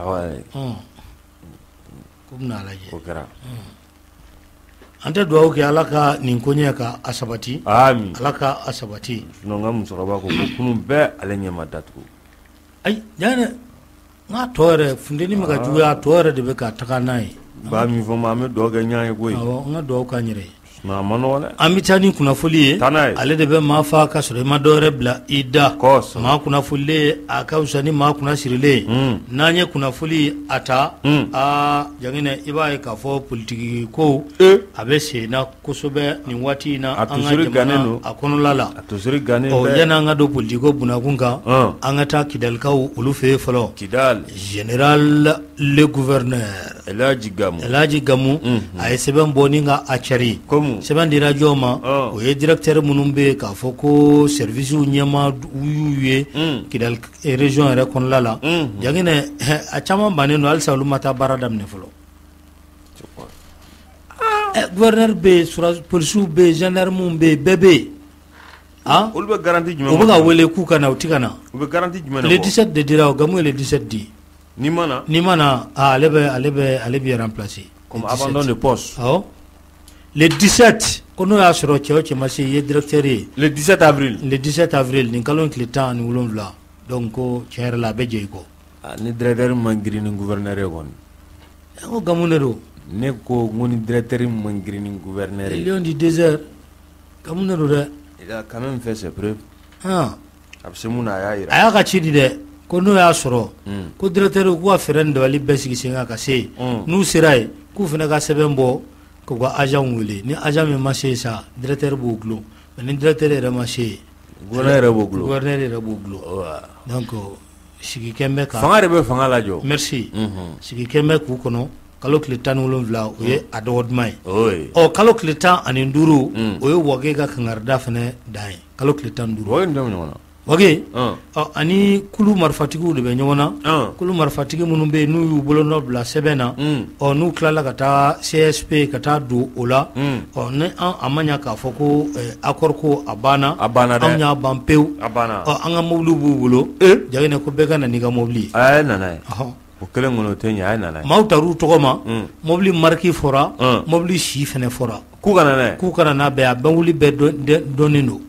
k'u bɛna a lajɛ o kɛra an tɛ dugawu kɛ ala ka nin koɲɛ ka a sabati amin ala ka a sabati sinon n ka musokɔrɔba ko kunun bɛɛ ale ɲɛ ma datugu ayi jaa n ka tɔ yɛrɛ funteni bɛ ka juguya a tɔ yɛrɛ de bɛ ka taga n'a ye ba min fɔ ma an bɛ dugawu kɛ ɲɔgɔn ye koyi awɔ n ka dugawu k'an yɛrɛ ye a ma nɔgɔn dɛ an bɛ taa ni kunnafoli ye taa n'a ye ale de bɛ maa fa ka sɔrɔ i ma dɔwɛrɛ bila i da kosɛbɛ maa kunnafolilen a ka fisa ni maa kunna sirilen n'an ye kunnafoli a ta jangɛnɛ i b'a ye k'a fɔ politiki ko a bɛ sen na kosɛbɛ nin waati in na an ka jamana a kɔnɔla la a tosiri gannen bɛ yanni an ka don politiko bunakun kan an ka taa kidalikaw olu fɛ yen fɔlɔ kidal général le gouverneur Elhaji Gamu a ye sɛbɛn bɔ ni ka a cari sɛbɛn dira jɔn ma o ye directeur minnu bɛ k'a fɔ ko service ɲɛma y'u ye Kidal région yɛrɛ kɔnɔla la jangɛnɛ a caman bannen don halisa olu ma taa baara daminɛ fɔlɔ gouverneur bɛ yen policiers bɛ yen gendarmes bɛ yen bɛɛ bɛ yen olu bɛ garantie jumɛn u bɛ ka wele k'u ka na u tɛ ka na u bɛ garantie jumɛn le 17 de dira o Gamu ye le 17 di n'i ma na ale bɛ remplacer comme abandon de poste le 17 ko n'o y'a sɔrɔ cɛ o cɛ ma se i ye directeur ye le 17 avril nin kalo in tile 17 donc ko tiɲɛ yɛrɛ la a bɛ jɛ i kɔ ni directeur man girin ni gouverneur ye kɔni ko Gamu de don ne ko n ko ni directeur man girin ni gouverneur ye Lion du désert Gamu de don dɛ il a quand même fait ses preuves a bɛ se mun na a y'a yira a y'a ka ci di dɛ ko n'o y'a sɔrɔ ko directeur k'u ka fɛɛrɛ ni dabali bɛɛ sigi sen kan ka se n'u sera yen k'u fana ka sɛbɛn bɔ k'u ka agent wele ni agent min ma se sa directeur b'o gulon mais ni directeur yɛrɛ ma se gouverneur yɛrɛ b'o gulon donc sigi kɛn bɛ ka fanga de bɛ fanga lajɔ merci sigi kɛn bɛ k'u kɔnɔ kalo tile 17 o ye a dɔgɔ duman ye kalo tile 15 o ye wage ka kangarida fana dan ye kalo tile 15 wage nin tɛ ɲɔgɔn na wage ani kulu marifatigiw de bɛ ɲɔgɔn na kulu marifatigi minnu bɛ yen n'u y'u bolonɔ bila sɛbɛn na n'u tilala ka taa CSP ka taa don o la ni a ma ɲa k'a fɔ ko accord ko a banna dɛ anw y'a ban pewu an ka mobili b'u bolo jagɛnɛ ko bɛɛ ka na n'i ka mobili ye a ye nana ye o kelen kɔnɔ o tɛ ɲɛ a ye nana ye maaw tar'u tɔgɔ ma mobili mariki fɔra mobili si fɛnɛ fɔra k'u kana n'a bɛɛ a bɛɛ wuli bɛɛ dɔnnen don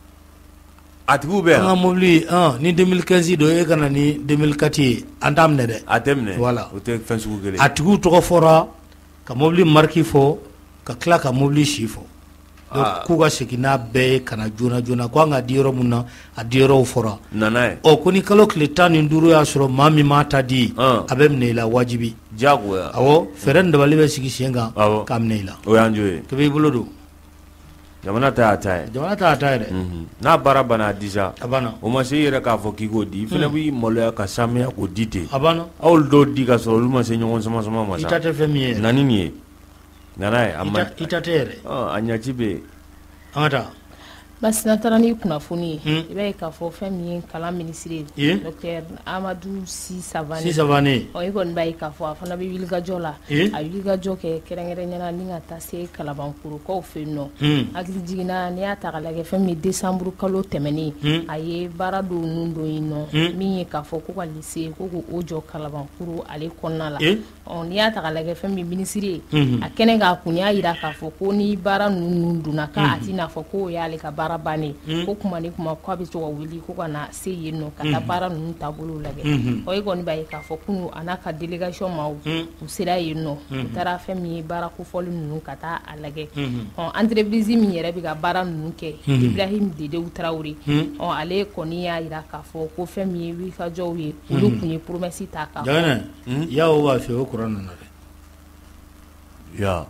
a tigiw bɛ yan an ka mobili ni 2015 don e kana ni 2004 ye an t'a minɛ dɛ a tɛ minɛ voilà o tɛ fɛn sugu kelen a tigiw tɔgɔ fɔra ka mobili mariki fɔ ka tila ka mobili si fɔ k'u ka segin n'a bɛɛ ye ka na joona joona ko an ka di yɔrɔ min na a di yɔrɔw fɔra nana ye ko ni kalo tile 15 y'a sɔrɔ maa min m'a ta di a bɛ minɛ i la wajibi diyagoya awɔ fɛɛrɛ ni dabali bɛ sigi sen kan k'a minɛ i la o y'an jo ye k'i b'i bolo don jamana ta y'a ta ye jamana ta y'a ta ye dɛ n'a baara banna a disa a banna o ma se i yɛrɛ k'a fɔ k'i k'o di i fana b'i maloya ka sanuya k'o di ten a banna aw dɔw di ka sɔrɔ olu ma se ɲɔgɔn sama ma sa i ta tɛ fɛn min ye nani nin ye nana ye i ta tɛ yɛrɛ a ɲaci bɛ yen an ka taa Masinatarani kunnafoni i b'a ye k'a fɔ fɛn min ye kalan minisiri ye Dr Amadou Sy Savané i kɔni b'a ye k'a fɔ a fana bɛ wilikajɔ la a wilikajɔ kɛ kɛrɛnkɛrɛnnenya ni ka taa se Kalabankurukaw fɛ yen nɔ hakili jiginna n'i y'a ta k'a lajɛ fɛn min décembre kalo tɛmɛnen a ye baara dɔw nun dɔ yen nɔ min ye k'a fɔ ko ka lycée ko k'o jɔ Kalabankuru ale kɔnɔna la n'i y'a ta k'a lajɛ fɛn min minisiri ye a kɛnɛ k'a kun y'a jira k'a fɔ ko ni baara ninnu donna k'a ti n'a fɔ ko o y'ale ka baara bannen ko kuma ni kuma k'a bɛ to ka wuli ko ka na se yen nɔ ka taa baara ninnu taabolo lajɛ i kɔni b'a ye k'a fɔ kunu a n'a ka délégation ma u sera yen nɔ u taara fɛn min ye baara kofɔli ninnu ka taa a lajɛ entreprise min yɛrɛ bɛ ka baara ninnu kɛ Ibrahim Dedewu Tarawele ale kɔni y'a jira k'a fɔ ko fɛn min ye wilikajɔw ye olu kun ye promesse ta kan ya o b'a fɛ o kuran nana dɛ ya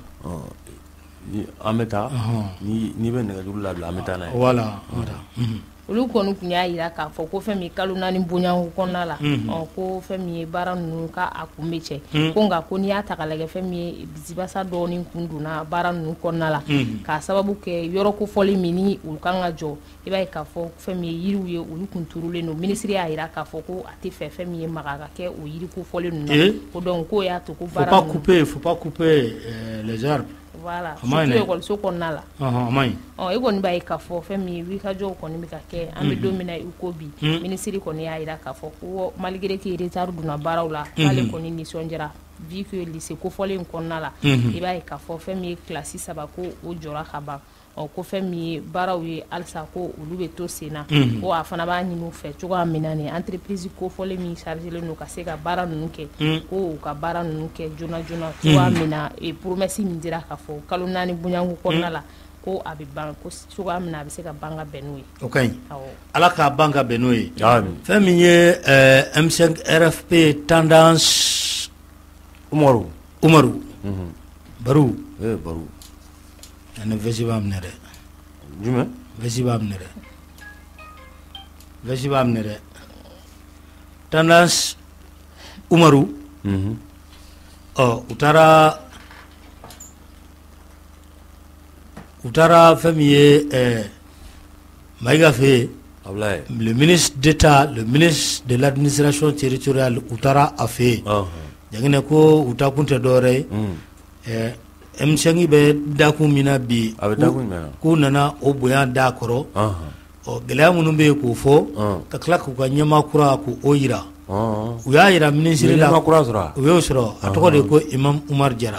an bɛ taa n'i bɛ nɛgɛjuru labila an bɛ taa n'a ye voilà olu kɔni kun y'a jira k'a fɔ ko fɛn min kalo 4 bonyanko kɔnɔna la ko fɛn min ye baara ninnu ka a kun bɛ cɛ ko nka ko n'i y'a ta k'a lajɛ fɛn min ye bisibasa dɔɔni kun donna baara ninnu kɔnɔna la k'a sababu kɛ yɔrɔ kofɔli min ni u kan ka jɔ i b'a ye k'a fɔ fɛn min ye yiriw ye olu kun turulen don minisiri y'a jira k'a fɔ ko a tɛ fɛ fɛn min ye maga ka kɛ o yiri kofɔli ninnu na ko donc k'o y'a to ko baara ninnu faut pas couper les arbres. Voilà, surtout école kɔnɔna la i kɔni b'a ye k'a fɔ fɛn min ye wilikajɔw kɔni bɛ ka kɛ an bɛ don min na i ko bi minisiri kɔni y'a jira k'a fɔ ko malgré que retard donna baaraw la k'ale kɔni nisɔndiyara vu que lycée kofɔlen kɔnɔna la i b'a ye k'a fɔ fɛn min ye kilasi 3 ko o jɔra ka ban ko fɛn min ye baaraw ye halisa ko olu bɛ to sen na ko a fana b'a ɲini u fɛ cogoya min na ni entreprise kofɔlen min chargelen don ka se ka baara ninnu kɛ ko u ka baara ninnu kɛ joona joona cogoya min na promesse min dira k'a fɔ kalo 4 bonyanko kɔnɔna la ko a bɛ ban ko cogoya min na a bɛ se ka ban ka bɛn n'o ye o ka ɲi ala k'a ban ka bɛn n'o ye fɛn min ye M5 RFP tendance Umaru Baru ani vesi b'a minɛ dɛ jumɛn vesi b'a minɛ dɛ tendance Umaru u taara fɛn min ye Maïga fɛ le ministre d'État le ministre de l'administration territoriale u taara a fɛ jagine ko u taa kun tɛ dɔwɛrɛ ye M5 bɛ dakun min na bi k'u nana o bonya d'a kɔrɔ gɛlɛya minnu bɛ yen k'o fɔ ka tila k'u ka ɲɛmaa kura k'o jira u y'a jira minisiri la u y'o sɔrɔ a tɔgɔ de ko Imam Umar Jara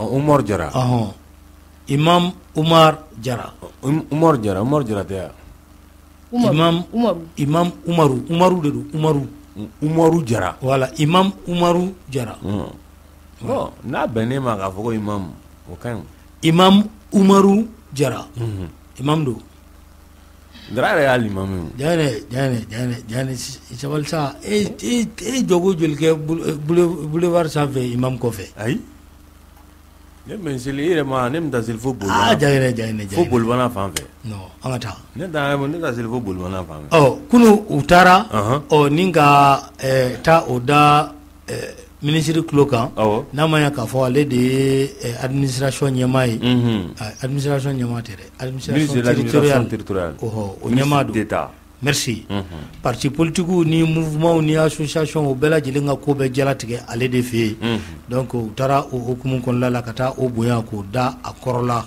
Imam Umar Jara tɛ Imam Umaru de don Umaru Jara voilà Imam Umaru Jara n'a bɛnnen ma k'a fɔ ko imam o ka ɲi Imam Umaru Jara imam do Dara yɛrɛ y'a limamu jane sabali sa jogo joli kɛ boulevard sanfɛ imam kɔfɛ ayi ne bɛ seli i yɛrɛ ma ne bɛ taa seli fo bolibana fan fɛ non an ka taa ne taa seli fo bolibana fan fɛ kunu u taara ni ka taa o da minisiri tulo kan n'a ma ɲɛ k'a fɔ ale de ye administration ɲɛmaa ye administration ɲɛmaa tɛ dɛ administration territoriale o ɲɛmaa don merci parti politique ni mouvement ni association o bɛɛ lajɛlen ka ko bɛɛ jalatigɛ ale de fɛ yen donc u taara o hukumu kɔnɔna la ka taa o bonya k'o da a kɔrɔla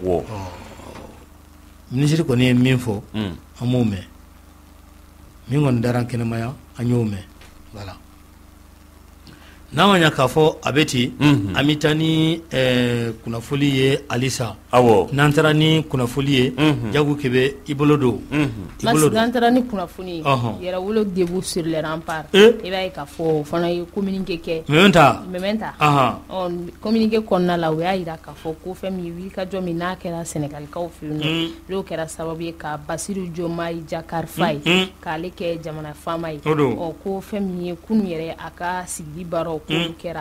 minisiri kɔni ye min fɔ an b'o mɛn min kɔni dara kɛnɛmaya an y'o mɛn voilà n'a ma ɲɛ k'a fɔ a bɛ ten an bɛ taa ni kunnafoli ye halisa n'an taara ni kunnafoli ye Jagu Kebe i bolo don n'an taara ni kunnafoni ye Yɛrɛwolo debout sur les remparts i b'a ye k'a fɔ o fana ye communiqué kɛ Mementa communiqué kɔnɔna la o y'a jira k'a fɔ ko fɛn min ye wilikajɔ min n'a kɛra Sénégalikaw fɛ yen nɔ n'o kɛra sababu ye ka Basiru Diomaye Diakhar Faye k'ale kɛ jamana faama ye ko fɛn min ye kunun yɛrɛ a ka sigili baaraw k'olu kɛra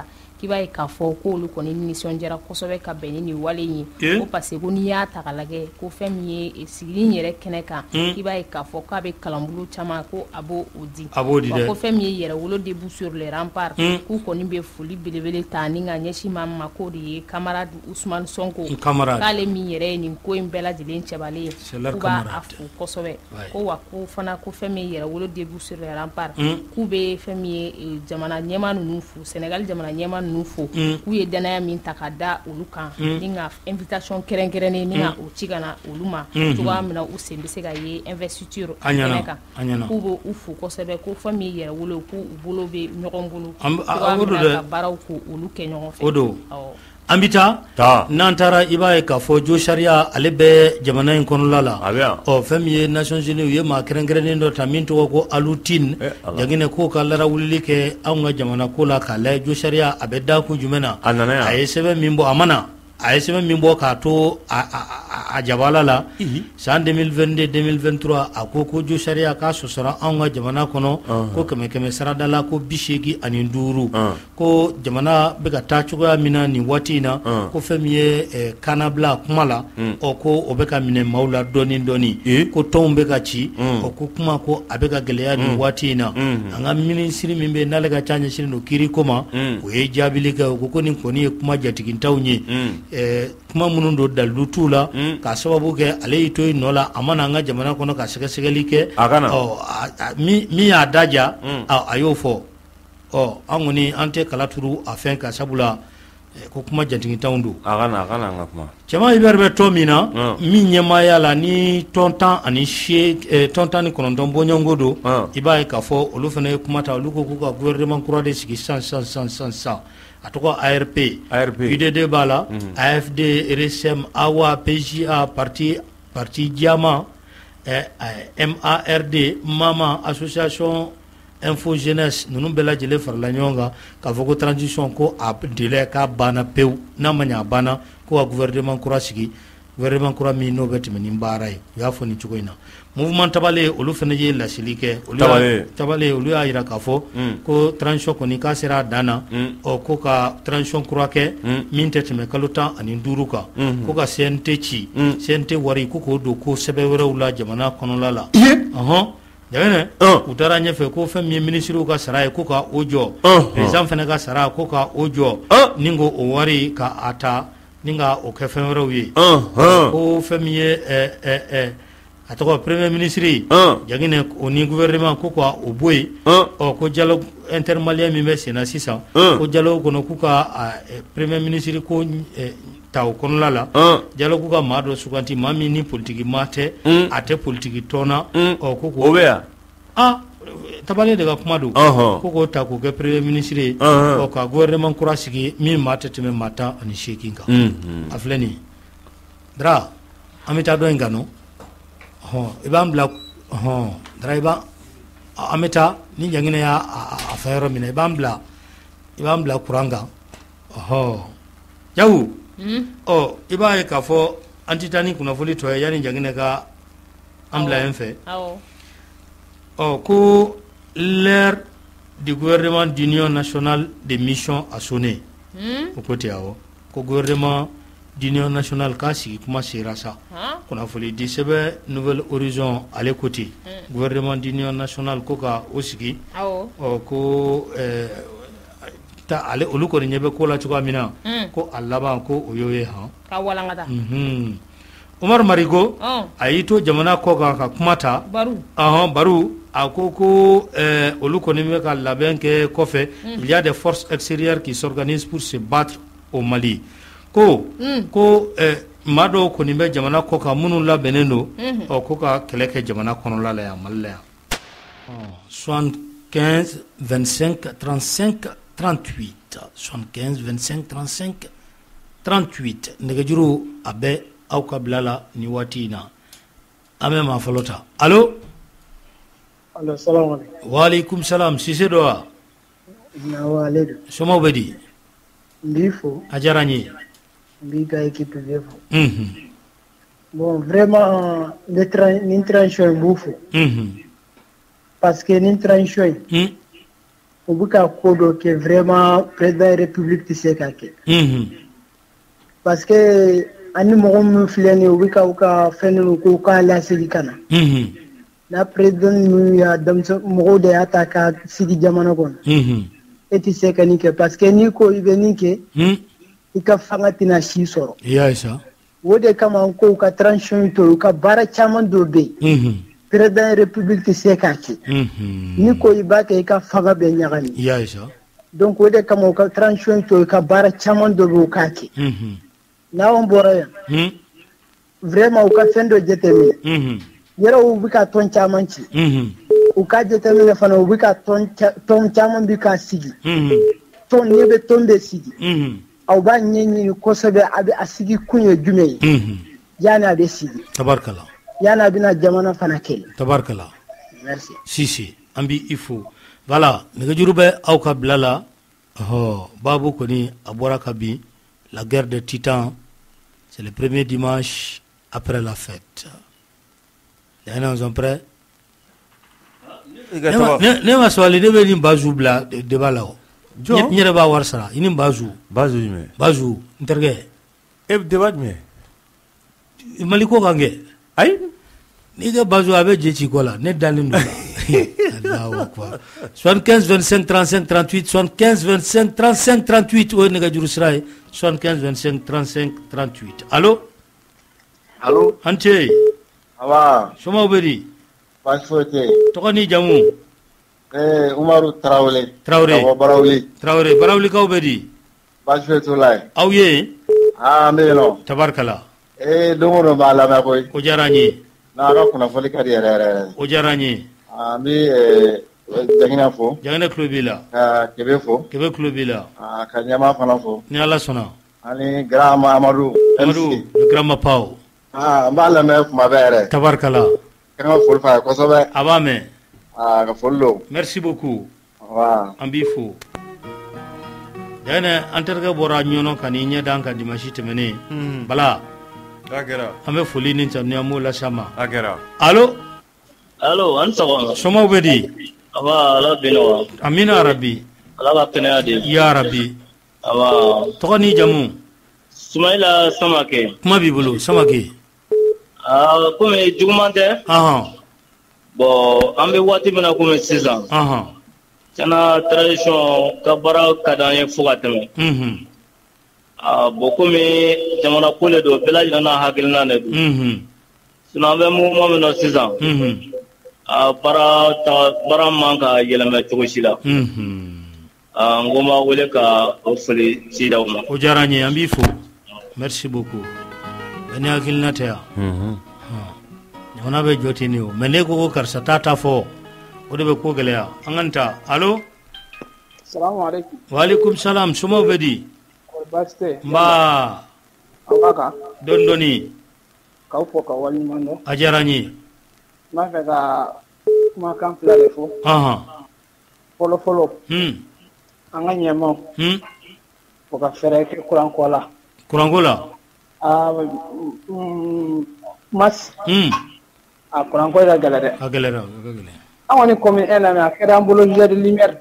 k'i b'a ye k'a fɔ ko olu kɔni nisɔndiyara kosɛbɛ ka bɛn ni nin wale in ye ko parce que ko n'i y'a ta k'a lajɛ ko fɛn min ye sigili in yɛrɛ kɛnɛ kan k'i b'a ye k'a fɔ k'a bɛ kalanbolo caman ko a b'o di wa ko fɛn min ye yɛrɛwolo début sur les remparts k'u kɔni bɛ foli belebele ta ni ka ɲɛsin maa min ma k'o de ye camarade Ousmane Sonko k'ale min yɛrɛ ye nin ko in bɛɛ lajɛlen cɛbalen ye k'u b'a a fo kosɛbɛ ko wa ko fana ko fɛn min ye yɛrɛwolo début sur les remparts k'u bɛ fɛn min ye jamana ɲɛmaa ninnu fo Sénégal jamana ɲɛmaa ninnu fo k'u ye danaya min ta ka da olu kan ni ka invitation kɛrɛnkɛrɛnnen ni ka o ci ka na olu ma cogoya min na u sen bɛ se ka ye investiture kɛnɛ kan k'u b'u fo kosɛbɛ ko fɛn min ye yɛrɛwolo k'u bolo bɛ ɲɔgɔn bolo cogoya min na ka baaraw ko olu kɛ ɲɔgɔn fɛ an bɛ taa n'an taara i b'a ye k'a fɔ jo sariya ale bɛ jamana in kɔnɔla la fɛn min ye Nations Unies u ye maa kɛrɛnkɛrɛnnen dɔ ta min tɔgɔ ko Alutine Jagine k'o ka larawulili kɛ anw ka jamana ko la k'a lajɛ jo sariya a bɛ da kun jumɛn na a ye sɛbɛn min bɔ a ye sɛbɛn min bɔ k'a to a jabala la san 2022-2023 a ko jo sariya k'a sɔsɔra anw ka jamana kɔnɔ ko kɛmɛ sarada la ko 85 ko jamana bɛ ka taa cogoya min na nin waati in na ko fɛn min ye kanabila kuma la ko o bɛ ka minɛ maaw la dɔɔni ko tɔnw bɛ ka ci ko kuma ko a bɛ ka gɛlɛya nin waati in na an ka minisiri min bɛ n'ale ka ca ɲɛsinnen don kiiriko ma o ye jaabili kɛ o ko nin kɔni ye kuma jatigintaw ye kuma minnu don dalilu t'u la k'a sababu kɛ ale y'i to yen nɔ la a mana an ka jamana kɔnɔ ka sɛgɛsɛgɛli kɛ min y'a daja a y'o fɔ an kɔni an tɛ kala turu a fɛn ka sabula ko kuma jatigintanw don a kana an ka kuma cɛman Hubert bɛ tɔn min na min ɲɛmaaya la ni tɔn 19 bɔɲɔgɔnko don i b'a ye k'a fɔ olu fana ye kuma ta olu ko k'u ka gouvernement kura de sigi san a tɔgɔ ARP UDD b'a la AFD RSM AWA PJA parti Diama MARD Mama association Info Jeunesse ninnu bɛɛ lajɛlen farala ɲɔgɔn kan k'a fɔ ko transition ko a délai k'a banna pewu n'a ma ɲɛ a banna ko ka gouvernement kura sigi gouvernement kura min n'o bɛ tɛmɛ ni baara ye u y'a fɔ nin cogo in na mouvement Tabale olu fana ye laseli kɛ Tabale olu y'a jira k'a fɔ ko transition kɔni k'a sera a dan na ko ka transition kura kɛ min tɛ tɛmɛ kalo 15 kan ko ka CNT ci CNT wari ko k'o don ko sɛbɛn wɛrɛw la jamana kɔnɔla la Jamana u taara ɲɛfɛ ko fɛn min ye ministres ka sara ye ko ka o jɔ président fana ka sara ko ka o jɔ ni ko o wari ka a ta ni ka o kɛ fɛn wɛrɛw ye ko fɛn min ye a tɔgɔ premier ministre Jagine o ni gouvernement ko ka o bɔ yen ko dialogue intermalien min bɛ sen na sisan ko dialogue kɔnɔ k'u ka premier ministre ko ta o kɔnɔla la dialogue ka maa dɔ suganti maa min ni politique maa tɛ a tɛ politique tɔn na ko o bɛ yan Tabale de ka kuma don ko k'o ta k'o kɛ premier ministre ye ka gouvernement kura sigi min maa tɛ tɛmɛ maa 18 kan a filɛ nin ye Dra an bɛ taa dɔ in kan no i b'an bila Dra an bɛ taa ni Jagine y'a fɛn yɔrɔ minɛ i b'an bila kuran kan Yawu i b'a ye k'a fɔ an tɛ taa ni kunnafoni tɔ ye yanni Jagine ka an bila yen fɛ ko l'ère du gouvernement d'union nationale de mission a sonné o ko ten awɔ ko gouvernement d'union nationale k'a sigi kuma sera sa kunnafoni di sɛbɛn Nouvel Horizon ale ko ten gouvernement d'union nationale ko ka o sigi ko ale olu kɔni ɲɛ bɛ ko la cogoya min na ko a laban ko o y'o ye ka walankata Umar Marigo a y'i to jamana kɔ kan ka kuma ta Baru a ko olu kɔni bɛ ka labɛn kɛ kɔfɛ il y a des forces extérieures qui s'organisent pour se battre au Mali ko maa dɔw kɔni bɛ jamana kɔ kan minnu labɛnnen don ko ka kɛlɛ kɛ jamana kɔnɔla la yan Mali la yan 75 25 35 38 75 25 35 38 nɛgɛjuru a bɛ aw ka bila la ni waati in na an bɛ maa fɔlɔ ta allo salamu alaikum wa alaikum salam Sise dɔ wa ale don somaw bɛ di n b'i fo a diyara n ye n b'i ka équipe bɛɛ fo bon vraiment nin transition in b'u fo parce que nin transition in o bɛ ka ko dɔ kɛ vraiment président république tɛ se ka kɛ. Parce que ani mɔgɔ minnu filɛ nin ye u bɛ ka u ka fɛn ninnu ko k'a lasegin ka na. Na président ninnu y'a denmisɛnnin mɔgɔw de y'a ta ka sigi jamana kɔnɔ. E tɛ se ka nin kɛ parce que n'i ko i bɛ nin kɛ. I ka fanga tɛna si sɔrɔ. O de kama n ko u ka transition to u ka baara caman dɔ bɛ yen. Président république tɛ se k'a kɛ. N'i ko i b'a kɛ i ka fanga bɛ ɲagami. Donc o de kama u ka transition to u ka baara caman dɔ bɛ yen u k'a kɛ. N'anw bɔra yan. Vraiment u ka fɛn dɔ jateminɛ. Yɛrɛ u bɛ ka tɔn caman ci. U ka jateminɛ fana u bɛ ka tɔn caman bɛ ka sigi. Tɔn n'i bɛ tɔn bɛ sigi. Aw b'a ɲɛɲini kosɛbɛ a bɛ a sigi kun ye jumɛn ye. Yani a bɛ sigi. Tabarikala. Yani a bɛna jamana fana kɛlɛ. Tabarikala. Merci. Sisi an b'i i fo. Voilà nɛgɛjuru bɛ aw ka bila la. Babu kɔni a bɔra ka bin la guerre des titans c'est le premier dimanche après la fête. Les gens sont prêts? Ne ma sɔrɔ ne bɛ nin bazu bila débat la o. N yɛrɛ b'a wari sara i ni bazu. Bazu jumɛn? Bazu n terikɛ. E bɛ débat jumɛn? Mali ko kan kɛ. Ayi. N'i ka bazu a bɛ je ci kɔ la ne dalen don la. Allahu akbar. 75 25 35 38 75 25 35 38 o ye nɛgɛjuru sira ye 75 25 35 38. Allo. Allo. An cɛ. Awa. Somaw bɛ di? Baasi foyi tɛ yen. Tɔgɔ ni jamu? Umaru Tarawele. Tarawele. Awɔ Barawuli. Tarawele. Barawulikaw bɛ di? Baasi foyi t'u la yen. Aw ye? An bɛ yen nɔ. Tabarikala. Don o don b'a lamɛn koyi. O diyara n ye. N'a ka kunnafoni ka di yɛrɛ yɛrɛ. O diyara n ye. An bɛ Jaginɛ fo. Jaginɛ tulo b'i la. Ka Kebe fo. Kebe tulo b'i la. Ka ɲɛmaa fana fo. Ni Ala sɔnna. Ani Grand Amadu. Amadu le Grand Mapao. N b'a lamɛn kuma bɛɛ yɛrɛ. Tabarikala. Ka n ka foli f'a ye kosɛbɛ. A b'a mɛn. Ka foli don. Merci beaucoup. An b'i fo. Jaginɛ an terikɛ bɔra ɲɔnɔ ka n'i ɲɛ da an kan dimanche tɛmɛnen. Bala. A kɛra. An bɛ foli ni tanuya an b'o lase a ma. A kɛra. Allo. Allo an sɔgɔma. Somaw bɛ di? Aba Ala bɛ nɔ wa? Amina arabi. Ala ka kɛnɛya di. Ya rabi. Aba. Tɔgɔ ni jamu? Sumayila Samake. Kuma b'i bolo Samake. Komi juguman tɛ. Bon an bɛ waati min na komi sisan. Tiɲɛna tradition ka baara ka d'an ye fo ka tɛmɛ. Bon komi jamana ko de don bɛɛ lajɛlen n'a hakilina de don. Sinon an bɛ mouvement min na sisan. Baara man ka yɛlɛmɛ cogo si la. N ko n b'a wele ka o foli ci d'aw ma. O diyara n ye an b'i fo. Merci beaucoup. Bɛɛ ni hakilina tɛ yan. Jamana bɛ jɔ ten de o mais ne ko ko karisa t'a ta fɔ o de bɛ ko gɛlɛya. An ka nin ta allo. Salamualeykum. Waaleykum salam somaw bɛ di? Baasi tɛ. Nba. Aw b'a kan. Dɔɔni dɔɔni. K'aw fɔ ka waleɲuman dɔn. A diyara n ye. N b'a fɛ ka kumakan fila de fɔ. Fɔlɔ fɔlɔ. An ka ɲɛmaw. O ka fɛɛrɛ kɛ kuranko la. Kuranko la. Mas. A kuranko ka gɛlɛ dɛ. A gɛlɛra a ka gɛlɛ. An kɔni komi e lamɛn a kɛra an bolo jeu de lumière.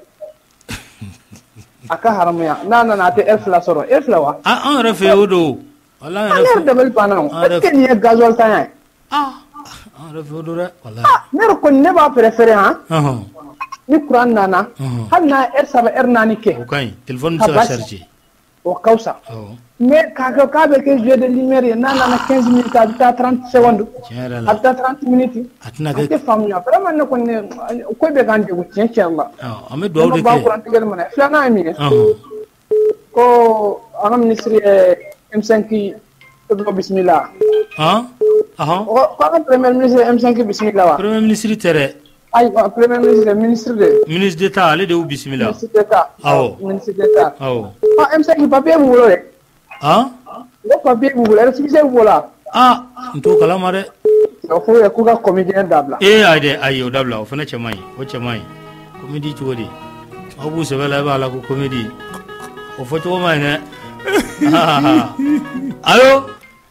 A ka haramuya n'a nana a tɛ heure fila sɔrɔ heure fila wa. An yɛrɛ fɛ yen o don. An yɛrɛ dabali banna o. Est-ce que nin ye gasoil tanya ye. An yɛrɛ fɛ o don dɛ. Ne yɛrɛ kɔni ne b'a préféré han. Ni kuran nana hali n'a heure saba heure naani kɛ. O ka ɲi téléphone bɛ se ka charger. O ka fisa. Mais k'a kɛ k'a bɛ kɛ jeu de lumière ye n'a nana 15 minutes a bɛ taa 30 secondes. Tiɲɛ yɛrɛ la. A bɛ taa 30 minutes. A tɛna kɛ. A tɛ faamuya vraiment ne kɔni ko bɛ k'an degun tiɲɛ tiɲɛ la. An bɛ dugawu de kɛ. Ne ma ban kuran tigɛli ma dɛ. Filanan ye min ye. Ko an ka ministre ye M5 ko bisimila. Ko an ka premier ministre ye M5 bisimila wa. Premier ministre tɛ dɛ. Ayiwa premier ministre ministre de. Ministre d'État ale de y'u bisimila. Ministre d'État. Awɔ. Ministre d'État. Awɔ. M5 papier b'u bolo dɛ. O papier b'u bolo récépissé b'u bolo wa. N t'o kalama dɛ. O f'u ye k'u ka comédien dabila. Ayi dɛ ayi o dabila o fana cɛ man ɲi o cɛ man ɲi comédie cogo di aw b'u sɛbɛn la i b'a la ko comédie o fɔ cogo man ɲi dɛ. Allo.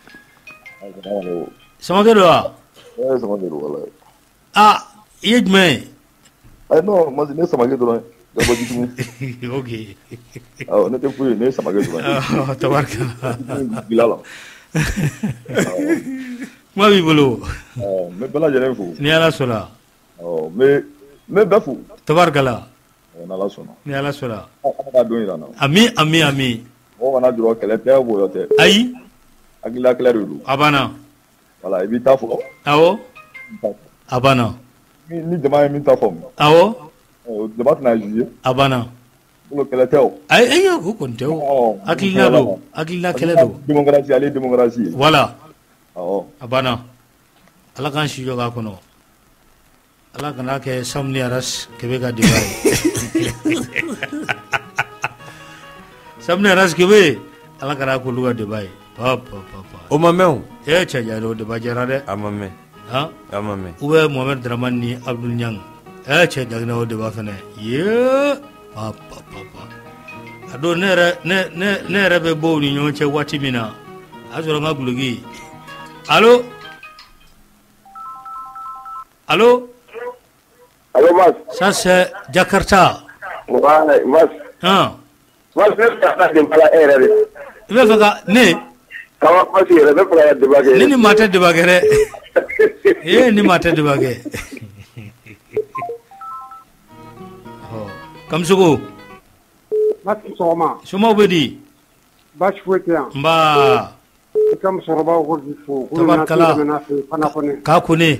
Samakɛ don wa. Samakɛ don walayi. I ye jumɛn ye. Non, moi ne Samakɛ dɔrɔn ye. Gabo Jitumu. Ok. Oh, ne te fouille, ne ça m'a gueule. Oh, tabarka. Bilala. Moi, oui, bolo. Mais bala jere fou. Ni ala sola. Oh, mais bafou. Tabarkala. On a la sona. Ni ala sola. On a donné là. Ami. On a droit qu'elle est pour yote. Ayi. Agila clair du. Abana. Voilà, il ta fo. Awo. Abana. Ni demain mi ta fo. Awo. Debat na juillet. Abana. Pour que la teo. Ayi ko konteo. Akila keledo. Démocratie, allez démocratie. Voilà. Oh. Abana. Ala kan shi yoga kono. Ala kana ke samni aras kebe ga dibai. Samni aras kebe ala kana ko luga dibai. Papa. O mameu. Cha jaro de bajara de. Amame. Ha? Amame. Uwe Mohamed Draman ni Abdul Nyang. Cha jagna o de ba fene. Ye. Papa. Ado nere be bo ni nyonche wati mina. Azoro ngagulugi. Allô, Mas. Ça c'est Jakarta. Ouais, Mas. Hein? Mas, c'est de la RR. Il va faire ne? Comment c'est le même pour la débaguer? Ni mate débaguer. Ni mate débaguer. Oh, comme ça. Mas soma. Soma obedi. Bash fouetia. Mba. Kam soroba ko fo. Tabarkala. Ka kune.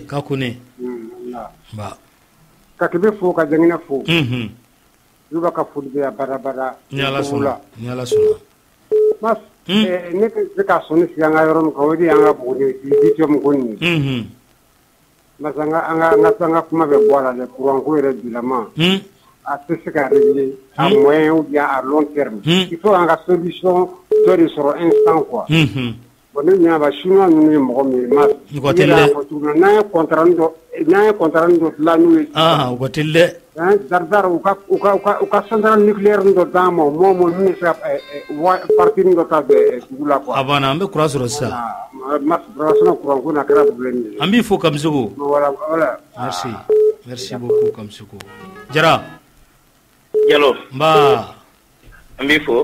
Ba. Ka kebe fo ka jangina fo. Yuba ka fo be bara. Ni ala sona. Mas ne ka soni sianga yoron ko wadi anga bodi bitio mgoni. Mas anga kuma be bola le courant ko ere dilama. À tout ce qui est réglé à moyen ou bien à long terme. Il faut une solution de sur instant quoi. Bon, nous avons chinois nous sommes mais contrat de la nuit. Ah, what il est? Dardar ou centrale nucléaire de dame moi nous partir de ta de quoi. Avant me croire sur ça. Mas brassona courant na kara problème. Ambi faut comme ça. Voilà. Merci beaucoup comme ça. Jara. Yalo. Ba. Ambi fo.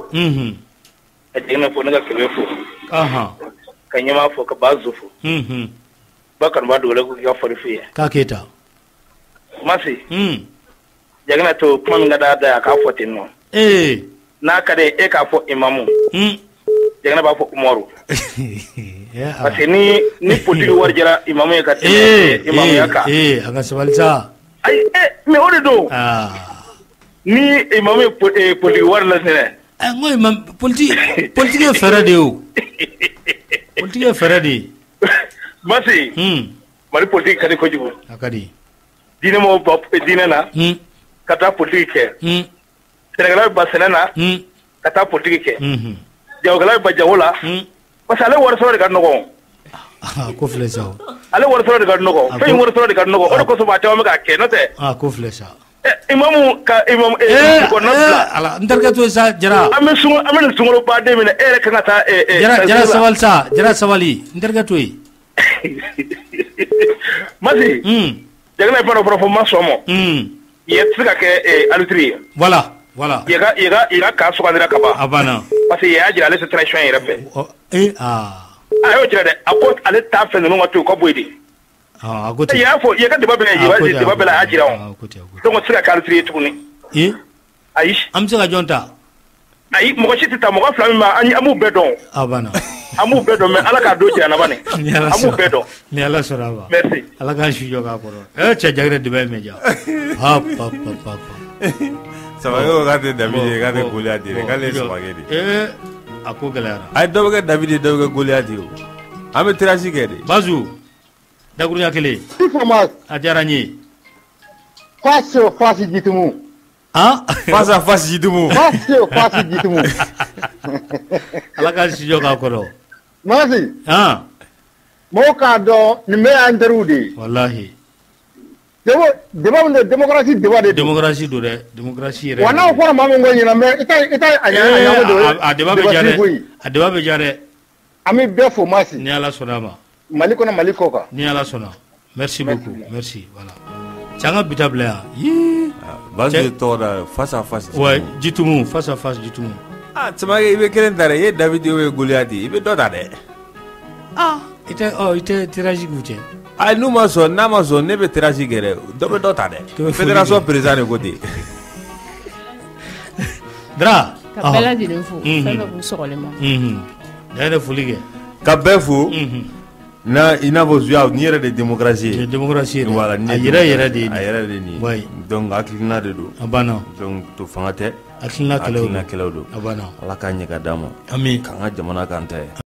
Ajina fo naga kebe fo. Aha. Kanyama fo ka bazu fo. Bakar ba dole ku ga farfiya. Ka keta. Masi. Jagna to kuma ngada da ka fo tinno. Na kade e ka fo imamu. Jagna ba fo umaru. Parce ni politique warjara imamu ya ka imamu ya ka. Anga sabalza. Ai me ore do. Ni imam politique war la sene ngo imam politique fera de o politique fera de masi mari politique kadi ko jibo akadi dina mo bop dina na kata politique Sénégal ba senena kata politique jawgala ba jawola parce ale war so de kan nogo ko flesa ale war so de kan nogo fe war so de kan nogo o ko so ba taw me ka ke note ko flesa imamu ka imam ko nabla ala ndarga to sa jara amen sungolo ba de mina ere kan ta jara sawal sa jara sawali ndarga to masi jagna pa performance mo yetsika ke alutri voilà yega ka so kandira kaba abana parce que ya jira les traction yere fe ayo jira de akot ale ta fe no ngatu ko boydi agote ya fo yega de babela ajira on donc sika ka alutri tukuni aish amsika jonta ayi mo ko chiti ta mo ko flami ma amu bedon abana amu bedo me ala ka do jira na bane amu bedo ni ala soraba merci ala ka shujo ka koro che jagre de be meja ha pa sama yo gade David gade Goliath dire kale spaghetti ako galara ay do ga David do ga Goliath yo ame trashi kede bazu daguru yakele Informas ajaranye face jitumu face à face jitumu face jitumu ala ka shujo ka koro masi mo ka do ni me anderudi wallahi démocratie démocratie do de démocratie re wana ko ma ngo nyina me ita anya do a débat be jare ami befo masi ni ala sonama maliko ka ni ala sona merci beaucoup merci voilà changa bitabla yi Basi tɔgɔ face à face. Ouais, Jitumu, face à face Jitumu. Ah, Tsamake, i bɛ kelen ta dɛ, i ye David ye Goliath ye, i bɛ dɔ ta dɛ. Ah, i tɛ tirage k'u cɛ. Ah, n'u ma sɔn, n'a ma sɔn, ne bɛ tirage kɛ dɛ, dɔ bɛ dɔ ta dɛ. Fédération président de ko ten. Dra. Ka bɛɛ lajɛlen fo, fɛn bɛɛ k'u sɔgɔlen ma. Da yɛrɛ foli kɛ. Ka bɛɛ fo. I n'a fɔ Zuya, ni yɛrɛ de démocratie ye. Démocratie yɛrɛ. Voilà, a yɛrɛ de ye. A yɛrɛ de nin. Oui. Donc hakilina de don. A banna. Donc to fanga tɛ. Hakilina kɛlɛw don. Hakilina kɛlɛw don. A banna. Ala k'a ɲɛ ka d'an ma. Ami. K'an ka jamana kan ta ye.